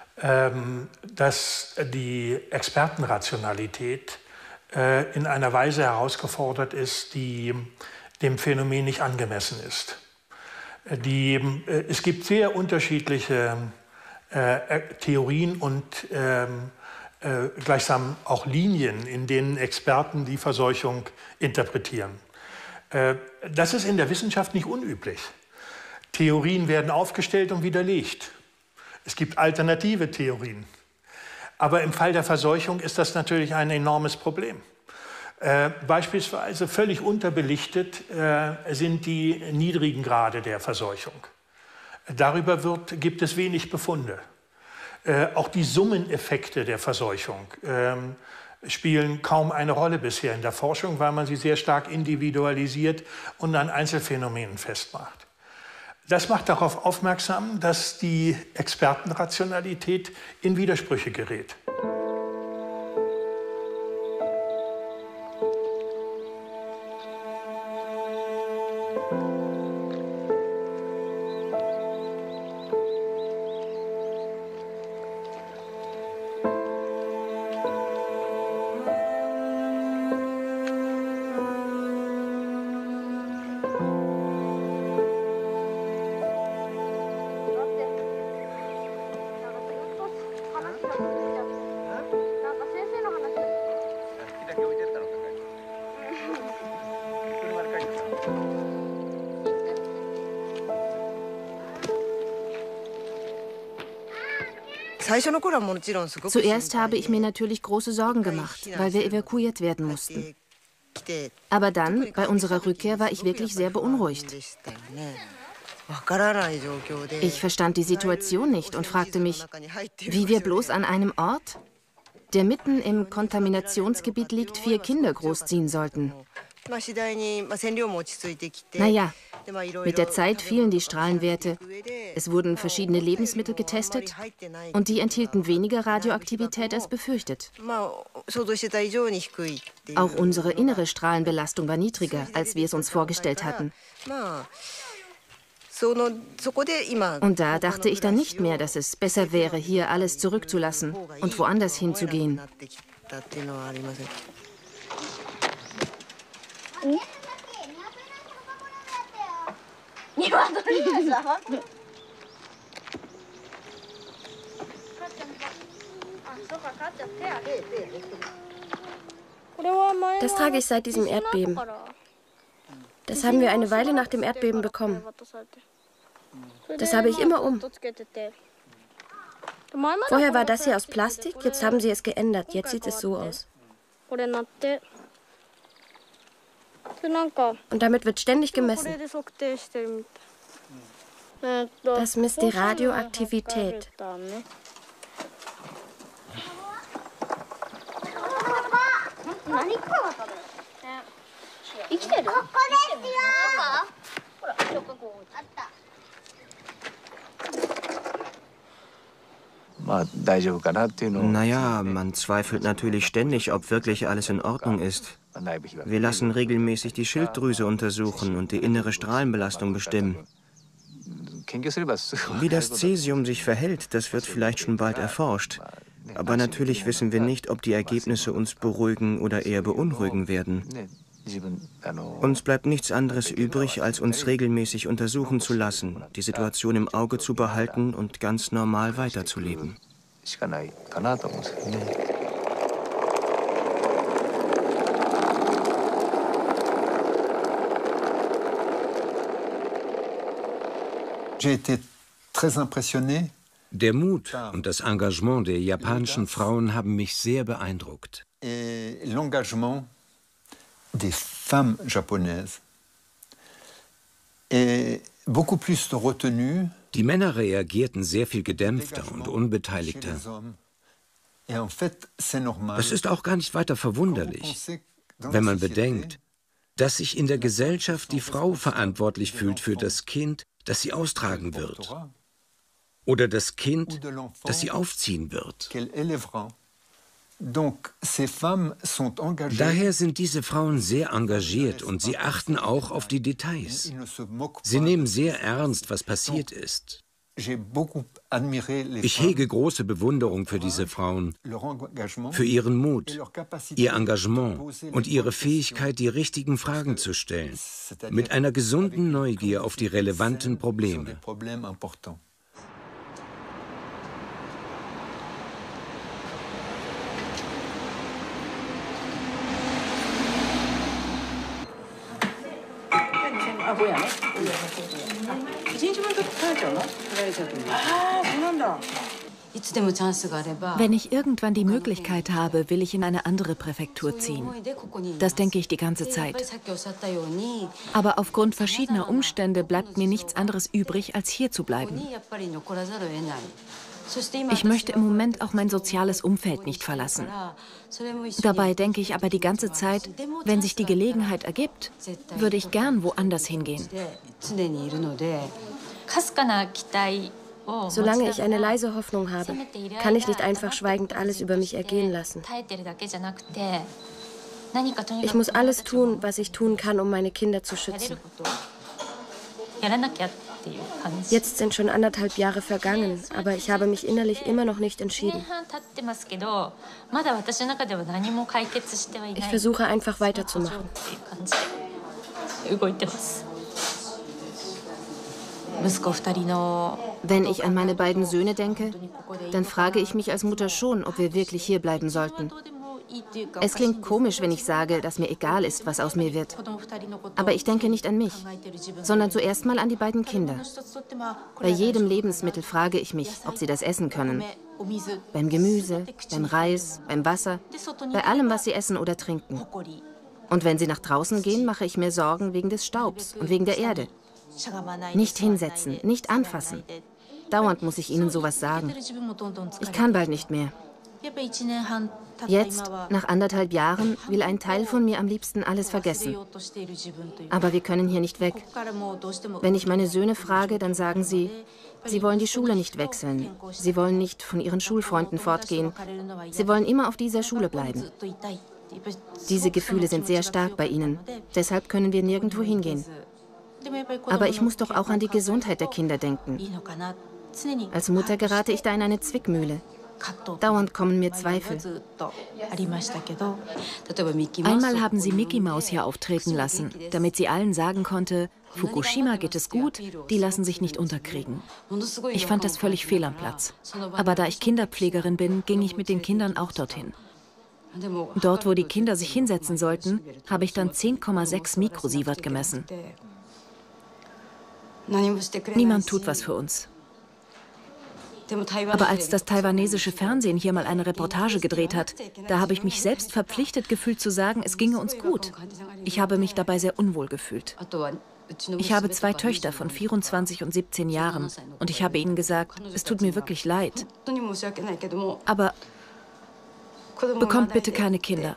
dass die Expertenrationalität in einer Weise herausgefordert ist, die dem Phänomen nicht angemessen ist. Es gibt sehr unterschiedliche Theorien und gleichsam auch Linien, in denen Experten die Verseuchung interpretieren. Das ist in der Wissenschaft nicht unüblich. Theorien werden aufgestellt und widerlegt. Es gibt alternative Theorien. Aber im Fall der Verseuchung ist das natürlich ein enormes Problem. Beispielsweise völlig unterbelichtet sind die niedrigen Grade der Verseuchung. Darüber gibt es wenig Befunde. Auch die Summeneffekte der Verseuchung spielen kaum eine Rolle bisher in der Forschung, weil man sie sehr stark individualisiert und an Einzelfänomenen festmacht. Das macht darauf aufmerksam, dass die Expertenrationalität in Widersprüche gerät. Zuerst habe ich mir natürlich große Sorgen gemacht, weil wir evakuiert werden mussten. Aber dann, bei unserer Rückkehr, war ich wirklich sehr beunruhigt. Ich verstand die Situation nicht und fragte mich, wie wir bloß an einem Ort, der mitten im Kontaminationsgebiet liegt, 4 Kinder großziehen sollten. Naja, mit der Zeit fielen die Strahlenwerte. Es wurden verschiedene Lebensmittel getestet und die enthielten weniger Radioaktivität als befürchtet. Auch unsere innere Strahlenbelastung war niedriger, als wir es uns vorgestellt hatten. Und da dachte ich dann nicht mehr, dass es besser wäre, hier alles zurückzulassen und woanders hinzugehen. Das trage ich seit diesem Erdbeben. Das haben wir eine Weile nach dem Erdbeben bekommen. Das habe ich immer um. Vorher war das hier aus Plastik, jetzt haben sie es geändert. Jetzt sieht es so aus. Und damit wird ständig gemessen. Das misst die Radioaktivität. Naja, man zweifelt natürlich ständig, ob wirklich alles in Ordnung ist. Wir lassen regelmäßig die Schilddrüse untersuchen und die innere Strahlenbelastung bestimmen. Wie das Cäsium sich verhält, das wird vielleicht schon bald erforscht. Aber natürlich wissen wir nicht, ob die Ergebnisse uns beruhigen oder eher beunruhigen werden. Uns bleibt nichts anderes übrig, als uns regelmäßig untersuchen zu lassen, die Situation im Auge zu behalten und ganz normal weiterzuleben. Der Mut und das Engagement der japanischen Frauen haben mich sehr beeindruckt. L'engagement des femmes japonaises est beaucoup plus retenu. Die Männer reagierten sehr viel gedämpfter und unbeteiligter. Das ist auch gar nicht weiter verwunderlich, wenn man bedenkt, dass sich in der Gesellschaft die Frau verantwortlich fühlt für das Kind, das sie austragen wird, oder das Kind, das sie aufziehen wird. Daher sind diese Frauen sehr engagiert und sie achten auch auf die Details. Sie nehmen sehr ernst, was passiert ist. Ich hege große Bewunderung für diese Frauen, für ihren Mut, ihr Engagement und ihre Fähigkeit, die richtigen Fragen zu stellen, mit einer gesunden Neugier auf die relevanten Probleme. Wenn ich irgendwann die Möglichkeit habe, will ich in eine andere Präfektur ziehen. Das denke ich die ganze Zeit. Aber aufgrund verschiedener Umstände bleibt mir nichts anderes übrig, als hier zu bleiben. Ich möchte im Moment auch mein soziales Umfeld nicht verlassen. Dabei denke ich aber die ganze Zeit, wenn sich die Gelegenheit ergibt, würde ich gern woanders hingehen. Solange ich eine leise Hoffnung habe, kann ich nicht einfach schweigend alles über mich ergehen lassen. Ich muss alles tun, was ich tun kann, um meine Kinder zu schützen. Jetzt sind schon 1,5 Jahre vergangen, aber ich habe mich innerlich immer noch nicht entschieden. Ich versuche einfach weiterzumachen. Wenn ich an meine beiden Söhne denke, dann frage ich mich als Mutter schon, ob wir wirklich hier bleiben sollten. Es klingt komisch, wenn ich sage, dass mir egal ist, was aus mir wird. Aber ich denke nicht an mich, sondern zuerst mal an die beiden Kinder. Bei jedem Lebensmittel frage ich mich, ob sie das essen können. Beim Gemüse, beim Reis, beim Wasser, bei allem, was sie essen oder trinken. Und wenn sie nach draußen gehen, mache ich mir Sorgen wegen des Staubs und wegen der Erde. Nicht hinsetzen, nicht anfassen. Dauernd muss ich ihnen sowas sagen. Ich kann bald nicht mehr. Jetzt, nach 1,5 Jahren, will ein Teil von mir am liebsten alles vergessen. Aber wir können hier nicht weg. Wenn ich meine Söhne frage, dann sagen sie, sie wollen die Schule nicht wechseln. Sie wollen nicht von ihren Schulfreunden fortgehen. Sie wollen immer auf dieser Schule bleiben. Diese Gefühle sind sehr stark bei ihnen. Deshalb können wir nirgendwo hingehen. Aber ich muss doch auch an die Gesundheit der Kinder denken. Als Mutter gerate ich da in eine Zwickmühle. Dauernd kommen mir Zweifel. Einmal haben sie Mickey Maus hier auftreten lassen, damit sie allen sagen konnte, Fukushima geht es gut, die lassen sich nicht unterkriegen. Ich fand das völlig fehl am Platz. Aber da ich Kinderpflegerin bin, ging ich mit den Kindern auch dorthin. Dort, wo die Kinder sich hinsetzen sollten, habe ich dann 10,6 Mikrosievert gemessen. Niemand tut was für uns. Aber als das taiwanesische Fernsehen hier mal eine Reportage gedreht hat, da habe ich mich selbst verpflichtet gefühlt zu sagen, es ginge uns gut. Ich habe mich dabei sehr unwohl gefühlt. Ich habe 2 Töchter von 24 und 17 Jahren und ich habe ihnen gesagt, es tut mir wirklich leid. Aber bekommt bitte keine Kinder.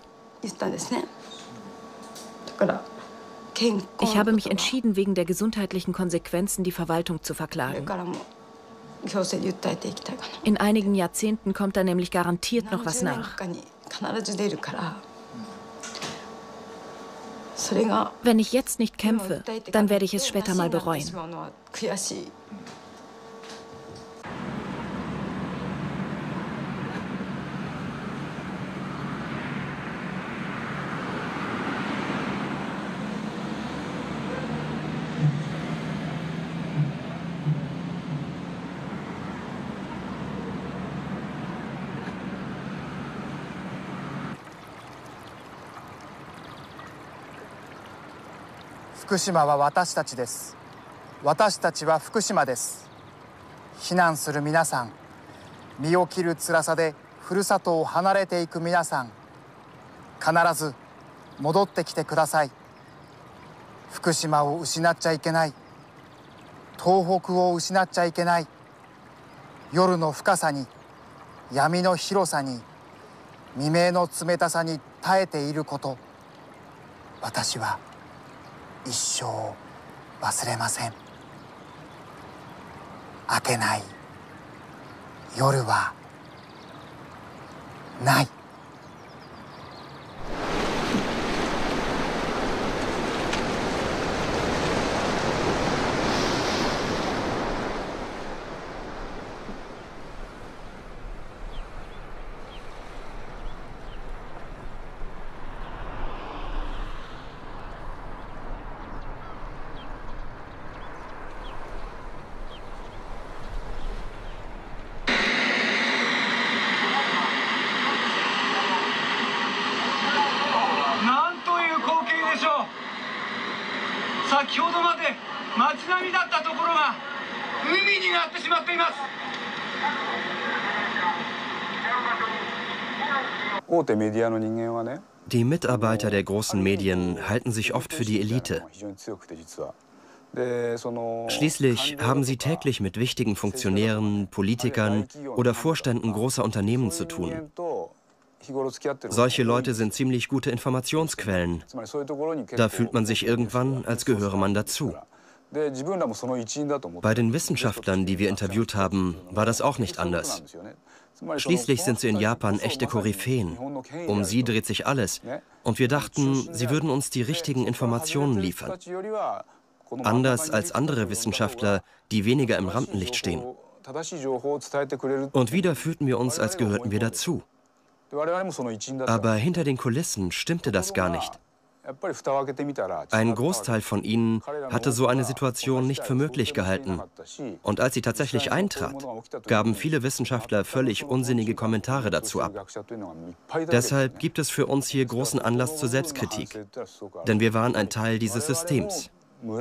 Ich habe mich entschieden, wegen der gesundheitlichen Konsequenzen die Verwaltung zu verklagen. In einigen Jahrzehnten kommt da nämlich garantiert noch was nach. Wenn ich jetzt nicht kämpfe, dann werde ich es später mal bereuen. 福島は私たちです。私たちは福島です。避難する皆さん、身を切る辛さでふるさとを離れていく皆さん、必ず戻ってきてください。福島を失っちゃいけない。東北を失っちゃいけない。夜の深さに、闇の広さに、未明の冷たさに耐えていること、私は一生忘れません。明けない夜はない。 先ほどまで街並みだったところが海になってしまっています。 Die Mitarbeiter der großen Medien halten sich oft für die Elite. Schließlich haben sie täglich mit wichtigen Funktionären, Politikern oder Vorständen großer Unternehmen zu tun. Solche Leute sind ziemlich gute Informationsquellen. Da fühlt man sich irgendwann, als gehöre man dazu. Bei den Wissenschaftlern, die wir interviewt haben, war das auch nicht anders. Schließlich sind sie in Japan echte Koryphäen. Um sie dreht sich alles. Und wir dachten, sie würden uns die richtigen Informationen liefern. Anders als andere Wissenschaftler, die weniger im Rampenlicht stehen. Und wieder fühlten wir uns, als gehörten wir dazu. Aber hinter den Kulissen stimmte das gar nicht. Ein Großteil von ihnen hatte so eine Situation nicht für möglich gehalten. Und als sie tatsächlich eintrat, gaben viele Wissenschaftler völlig unsinnige Kommentare dazu ab. Deshalb gibt es für uns hier großen Anlass zur Selbstkritik. Denn wir waren ein Teil dieses Systems.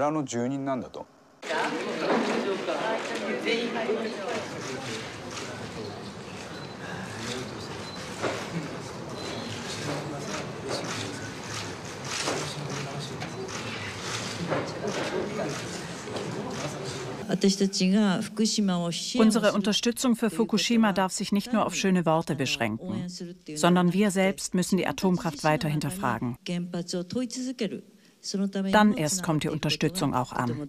Unsere Unterstützung für Fukushima darf sich nicht nur auf schöne Worte beschränken, sondern wir selbst müssen die Atomkraft weiter hinterfragen. Dann erst kommt die Unterstützung auch an.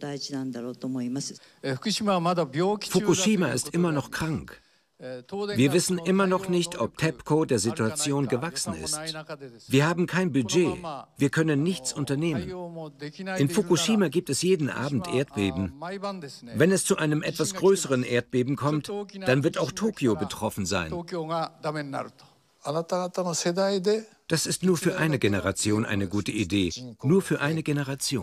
Fukushima ist immer noch krank. Wir wissen immer noch nicht, ob TEPCO der Situation gewachsen ist. Wir haben kein Budget. Wir können nichts unternehmen. In Fukushima gibt es jeden Abend Erdbeben. Wenn es zu einem etwas größeren Erdbeben kommt, dann wird auch Tokio betroffen sein. Das ist nur für eine Generation eine gute Idee. Nur für eine Generation.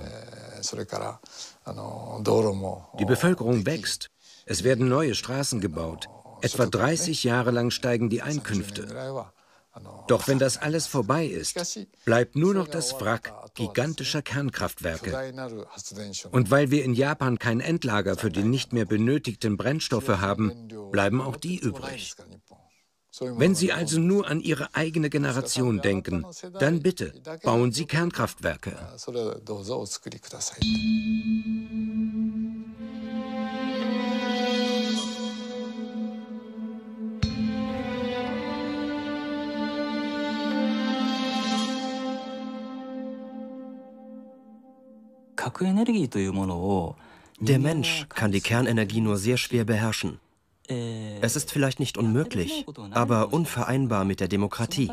Die Bevölkerung wächst. Es werden neue Straßen gebaut. Etwa 30 Jahre lang steigen die Einkünfte. Doch wenn das alles vorbei ist, bleibt nur noch das Wrack gigantischer Kernkraftwerke. Und weil wir in Japan kein Endlager für die nicht mehr benötigten Brennstoffe haben, bleiben auch die übrig. Wenn Sie also nur an Ihre eigene Generation denken, dann bitte, bauen Sie Kernkraftwerke. Der Mensch kann die Kernenergie nur sehr schwer beherrschen. Es ist vielleicht nicht unmöglich, aber unvereinbar mit der Demokratie.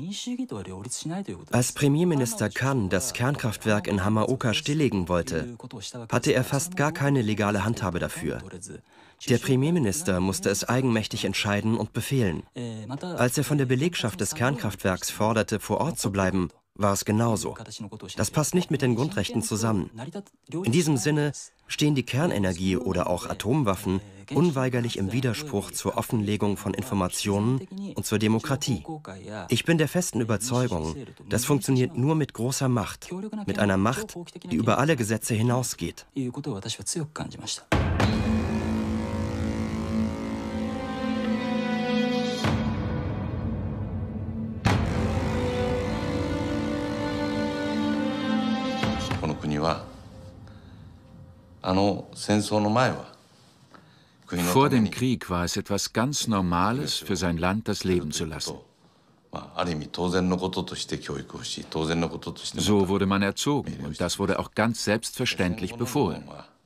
Als Premierminister Kan das Kernkraftwerk in Hamaoka stilllegen wollte, hatte er fast gar keine legale Handhabe dafür. Der Premierminister musste es eigenmächtig entscheiden und befehlen. Als er von der Belegschaft des Kernkraftwerks forderte, vor Ort zu bleiben, war es genauso. Das passt nicht mit den Grundrechten zusammen. In diesem Sinne stehen die Kernenergie oder auch Atomwaffen unweigerlich im Widerspruch zur Offenlegung von Informationen und zur Demokratie. Ich bin der festen Überzeugung, das funktioniert nur mit großer Macht, mit einer Macht, die über alle Gesetze hinausgeht. Vor dem Krieg war es etwas ganz Normales, für sein Land das Leben zu lassen. So wurde man erzogen und das wurde auch ganz selbstverständlich befohlen.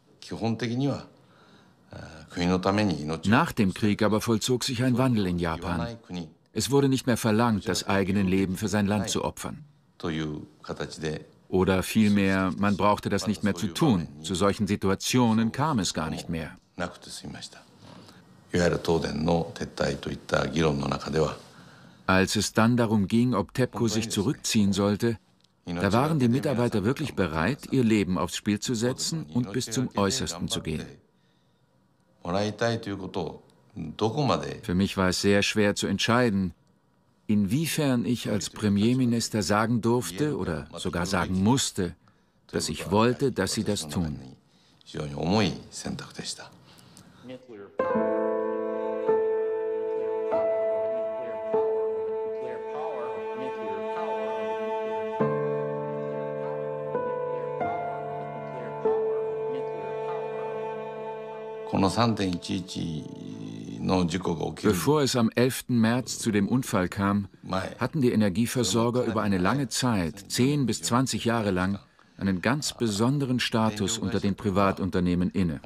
Nach dem Krieg aber vollzog sich ein Wandel in Japan. Es wurde nicht mehr verlangt, das eigene Leben für sein Land zu opfern. Oder vielmehr, man brauchte das nicht mehr zu tun. Zu solchen Situationen kam es gar nicht mehr. Als es dann darum ging, ob TEPCO sich zurückziehen sollte, da waren die Mitarbeiter wirklich bereit, ihr Leben aufs Spiel zu setzen und bis zum Äußersten zu gehen. Für mich war es sehr schwer zu entscheiden, inwiefern ich als Premierminister sagen durfte oder sogar sagen musste, dass ich wollte, dass sie das tun. Bevor es am 11. März zu dem Unfall kam, hatten die Energieversorger über eine lange Zeit, 10 bis 20 Jahre lang, einen ganz besonderen Status unter den Privatunternehmen inne.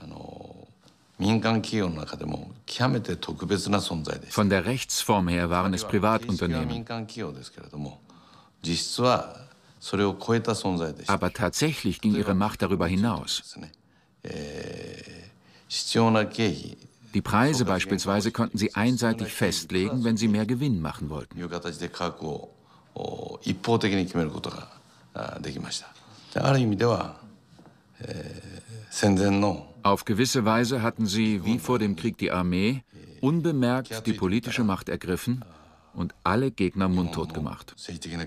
Von der Rechtsform her waren es Privatunternehmen. Aber tatsächlich ging ihre Macht darüber hinaus. Die Preise beispielsweise konnten sie einseitig festlegen, wenn sie mehr Gewinn machen wollten. Auf gewisse Weise hatten sie, wie vor dem Krieg die Armee, unbemerkt die politische Macht ergriffen und alle Gegner mundtot gemacht.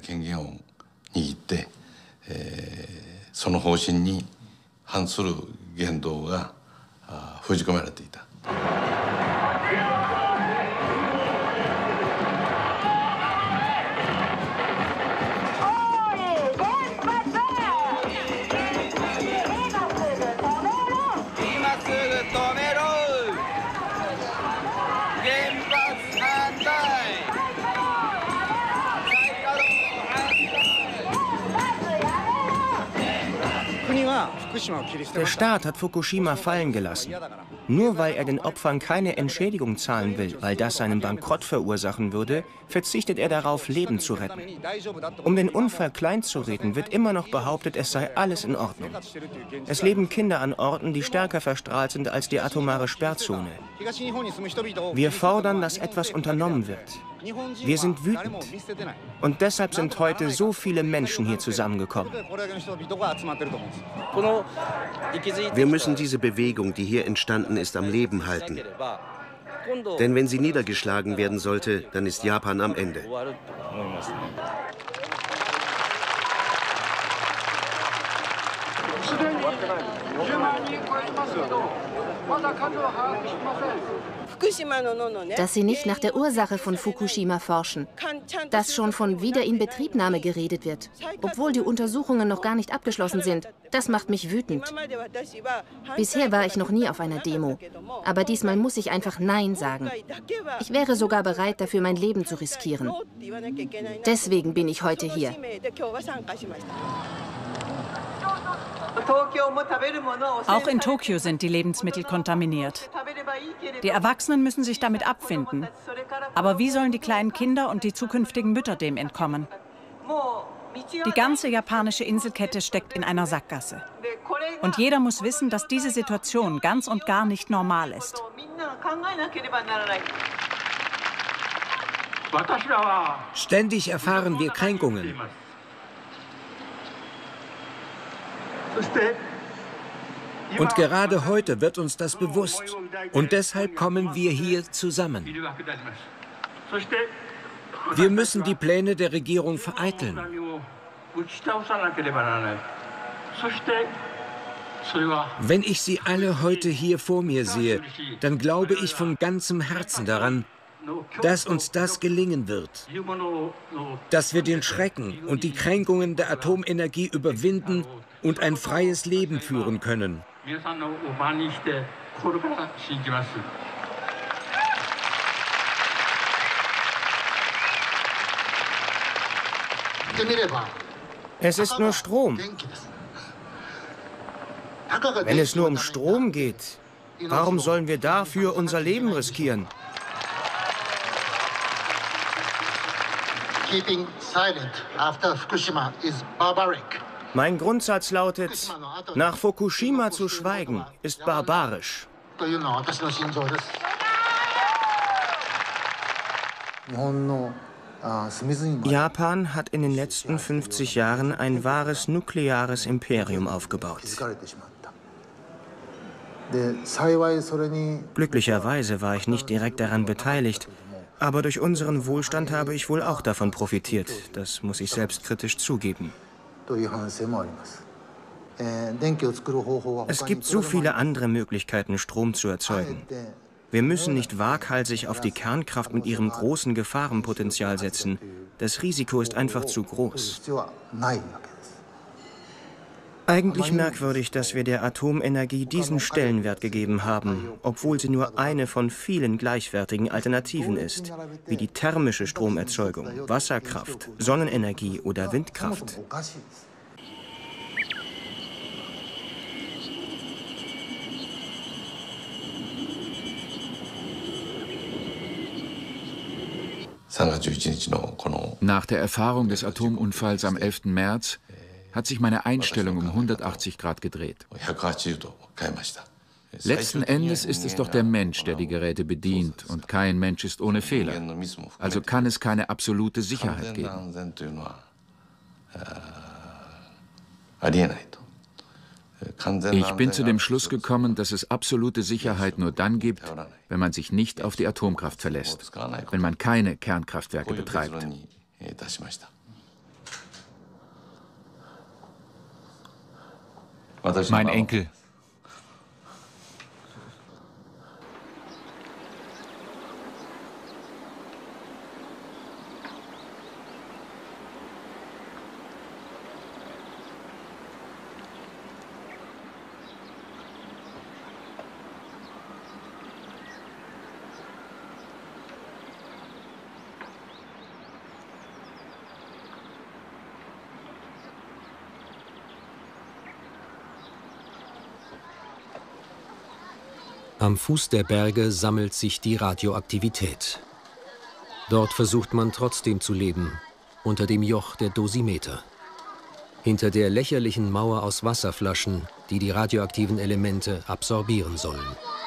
Der Staat hat Fukushima fallen gelassen. Nur weil er den Opfern keine Entschädigung zahlen will, weil das seinen Bankrott verursachen würde, verzichtet er darauf, Leben zu retten. Um den Unfall kleinzureden, wird immer noch behauptet, es sei alles in Ordnung. Es leben Kinder an Orten, die stärker verstrahlt sind als die atomare Sperrzone. Wir fordern, dass etwas unternommen wird. Wir sind wütend. Und deshalb sind heute so viele Menschen hier zusammengekommen. Wir müssen diese Bewegung, die hier entstanden ist, am Leben halten. Denn wenn sie niedergeschlagen werden sollte, dann ist Japan am Ende. Dass sie nicht nach der Ursache von Fukushima forschen, dass schon von Wiederinbetriebnahme geredet wird, obwohl die Untersuchungen noch gar nicht abgeschlossen sind, das macht mich wütend. Bisher war ich noch nie auf einer Demo, aber diesmal muss ich einfach Nein sagen. Ich wäre sogar bereit, dafür mein Leben zu riskieren. Deswegen bin ich heute hier. Auch in Tokio sind die Lebensmittel kontaminiert. Die Erwachsenen müssen sich damit abfinden. Aber wie sollen die kleinen Kinder und die zukünftigen Mütter dem entkommen? Die ganze japanische Inselkette steckt in einer Sackgasse. Und jeder muss wissen, dass diese Situation ganz und gar nicht normal ist. Ständig erfahren wir Kränkungen. Und gerade heute wird uns das bewusst. Und deshalb kommen wir hier zusammen. Wir müssen die Pläne der Regierung vereiteln. Wenn ich sie alle heute hier vor mir sehe, dann glaube ich von ganzem Herzen daran, dass uns das gelingen wird. Dass wir den Schrecken und die Kränkungen der Atomenergie überwinden und ein freies Leben führen können. Es ist nur Strom. Wenn es nur um Strom geht, warum sollen wir dafür unser Leben riskieren? Mein Grundsatz lautet, nach Fukushima zu schweigen, ist barbarisch. Japan hat in den letzten 50 Jahren ein wahres nukleares Imperium aufgebaut. Glücklicherweise war ich nicht direkt daran beteiligt, aber durch unseren Wohlstand habe ich wohl auch davon profitiert. Das muss ich selbstkritisch zugeben. Es gibt so viele andere Möglichkeiten, Strom zu erzeugen. Wir müssen nicht waghalsig auf die Kernkraft mit ihrem großen Gefahrenpotenzial setzen. Das Risiko ist einfach zu groß. Eigentlich merkwürdig, dass wir der Atomenergie diesen Stellenwert gegeben haben, obwohl sie nur eine von vielen gleichwertigen Alternativen ist, wie die thermische Stromerzeugung, Wasserkraft, Sonnenenergie oder Windkraft. Nach der Erfahrung des Atomunfalls am 11. März hat sich meine Einstellung um 180 Grad gedreht. Letzten Endes ist es doch der Mensch, der die Geräte bedient, und kein Mensch ist ohne Fehler. Also kann es keine absolute Sicherheit geben. Ich bin zu dem Schluss gekommen, dass es absolute Sicherheit nur dann gibt, wenn man sich nicht auf die Atomkraft verlässt, wenn man keine Kernkraftwerke betreibt. Mein Enkel. Am Fuß der Berge sammelt sich die Radioaktivität. Dort versucht man trotzdem zu leben, unter dem Joch der Dosimeter. Hinter der lächerlichen Mauer aus Wasserflaschen, die die radioaktiven Elemente absorbieren sollen.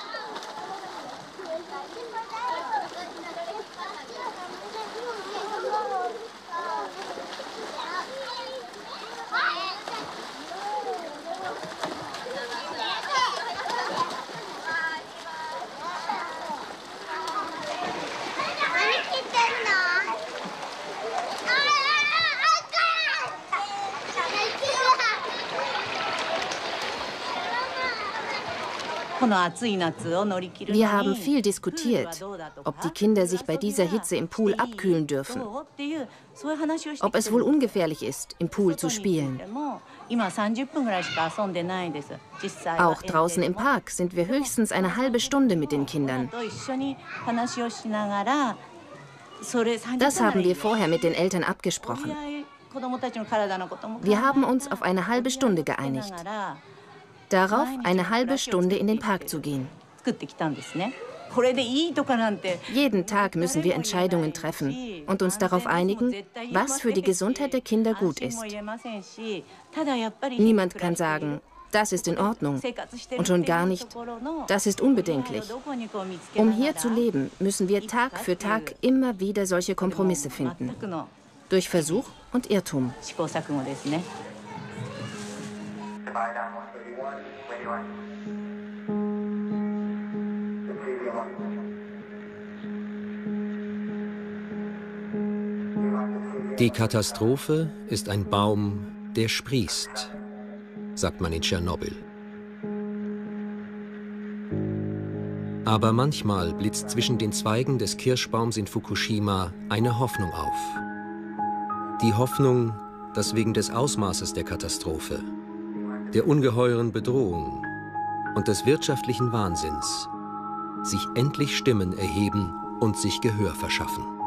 Wir haben viel diskutiert, ob die Kinder sich bei dieser Hitze im Pool abkühlen dürfen, ob es wohl ungefährlich ist, im Pool zu spielen. Auch draußen im Park sind wir höchstens eine halbe Stunde mit den Kindern. Das haben wir vorher mit den Eltern abgesprochen. Wir haben uns auf eine halbe Stunde geeinigt. Darauf eine halbe Stunde in den Park zu gehen. Jeden Tag müssen wir Entscheidungen treffen und uns darauf einigen, was für die Gesundheit der Kinder gut ist. Niemand kann sagen, das ist in Ordnung und schon gar nicht, das ist unbedenklich. Um hier zu leben, müssen wir Tag für Tag immer wieder solche Kompromisse finden. Durch Versuch und Irrtum. Die Katastrophe ist ein Baum, der sprießt, sagt man in Tschernobyl. Aber manchmal blitzt zwischen den Zweigen des Kirschbaums in Fukushima eine Hoffnung auf. Die Hoffnung, dass wegen des Ausmaßes der Katastrophe, der ungeheuren Bedrohung und des wirtschaftlichen Wahnsinns sich endlich Stimmen erheben und sich Gehör verschaffen.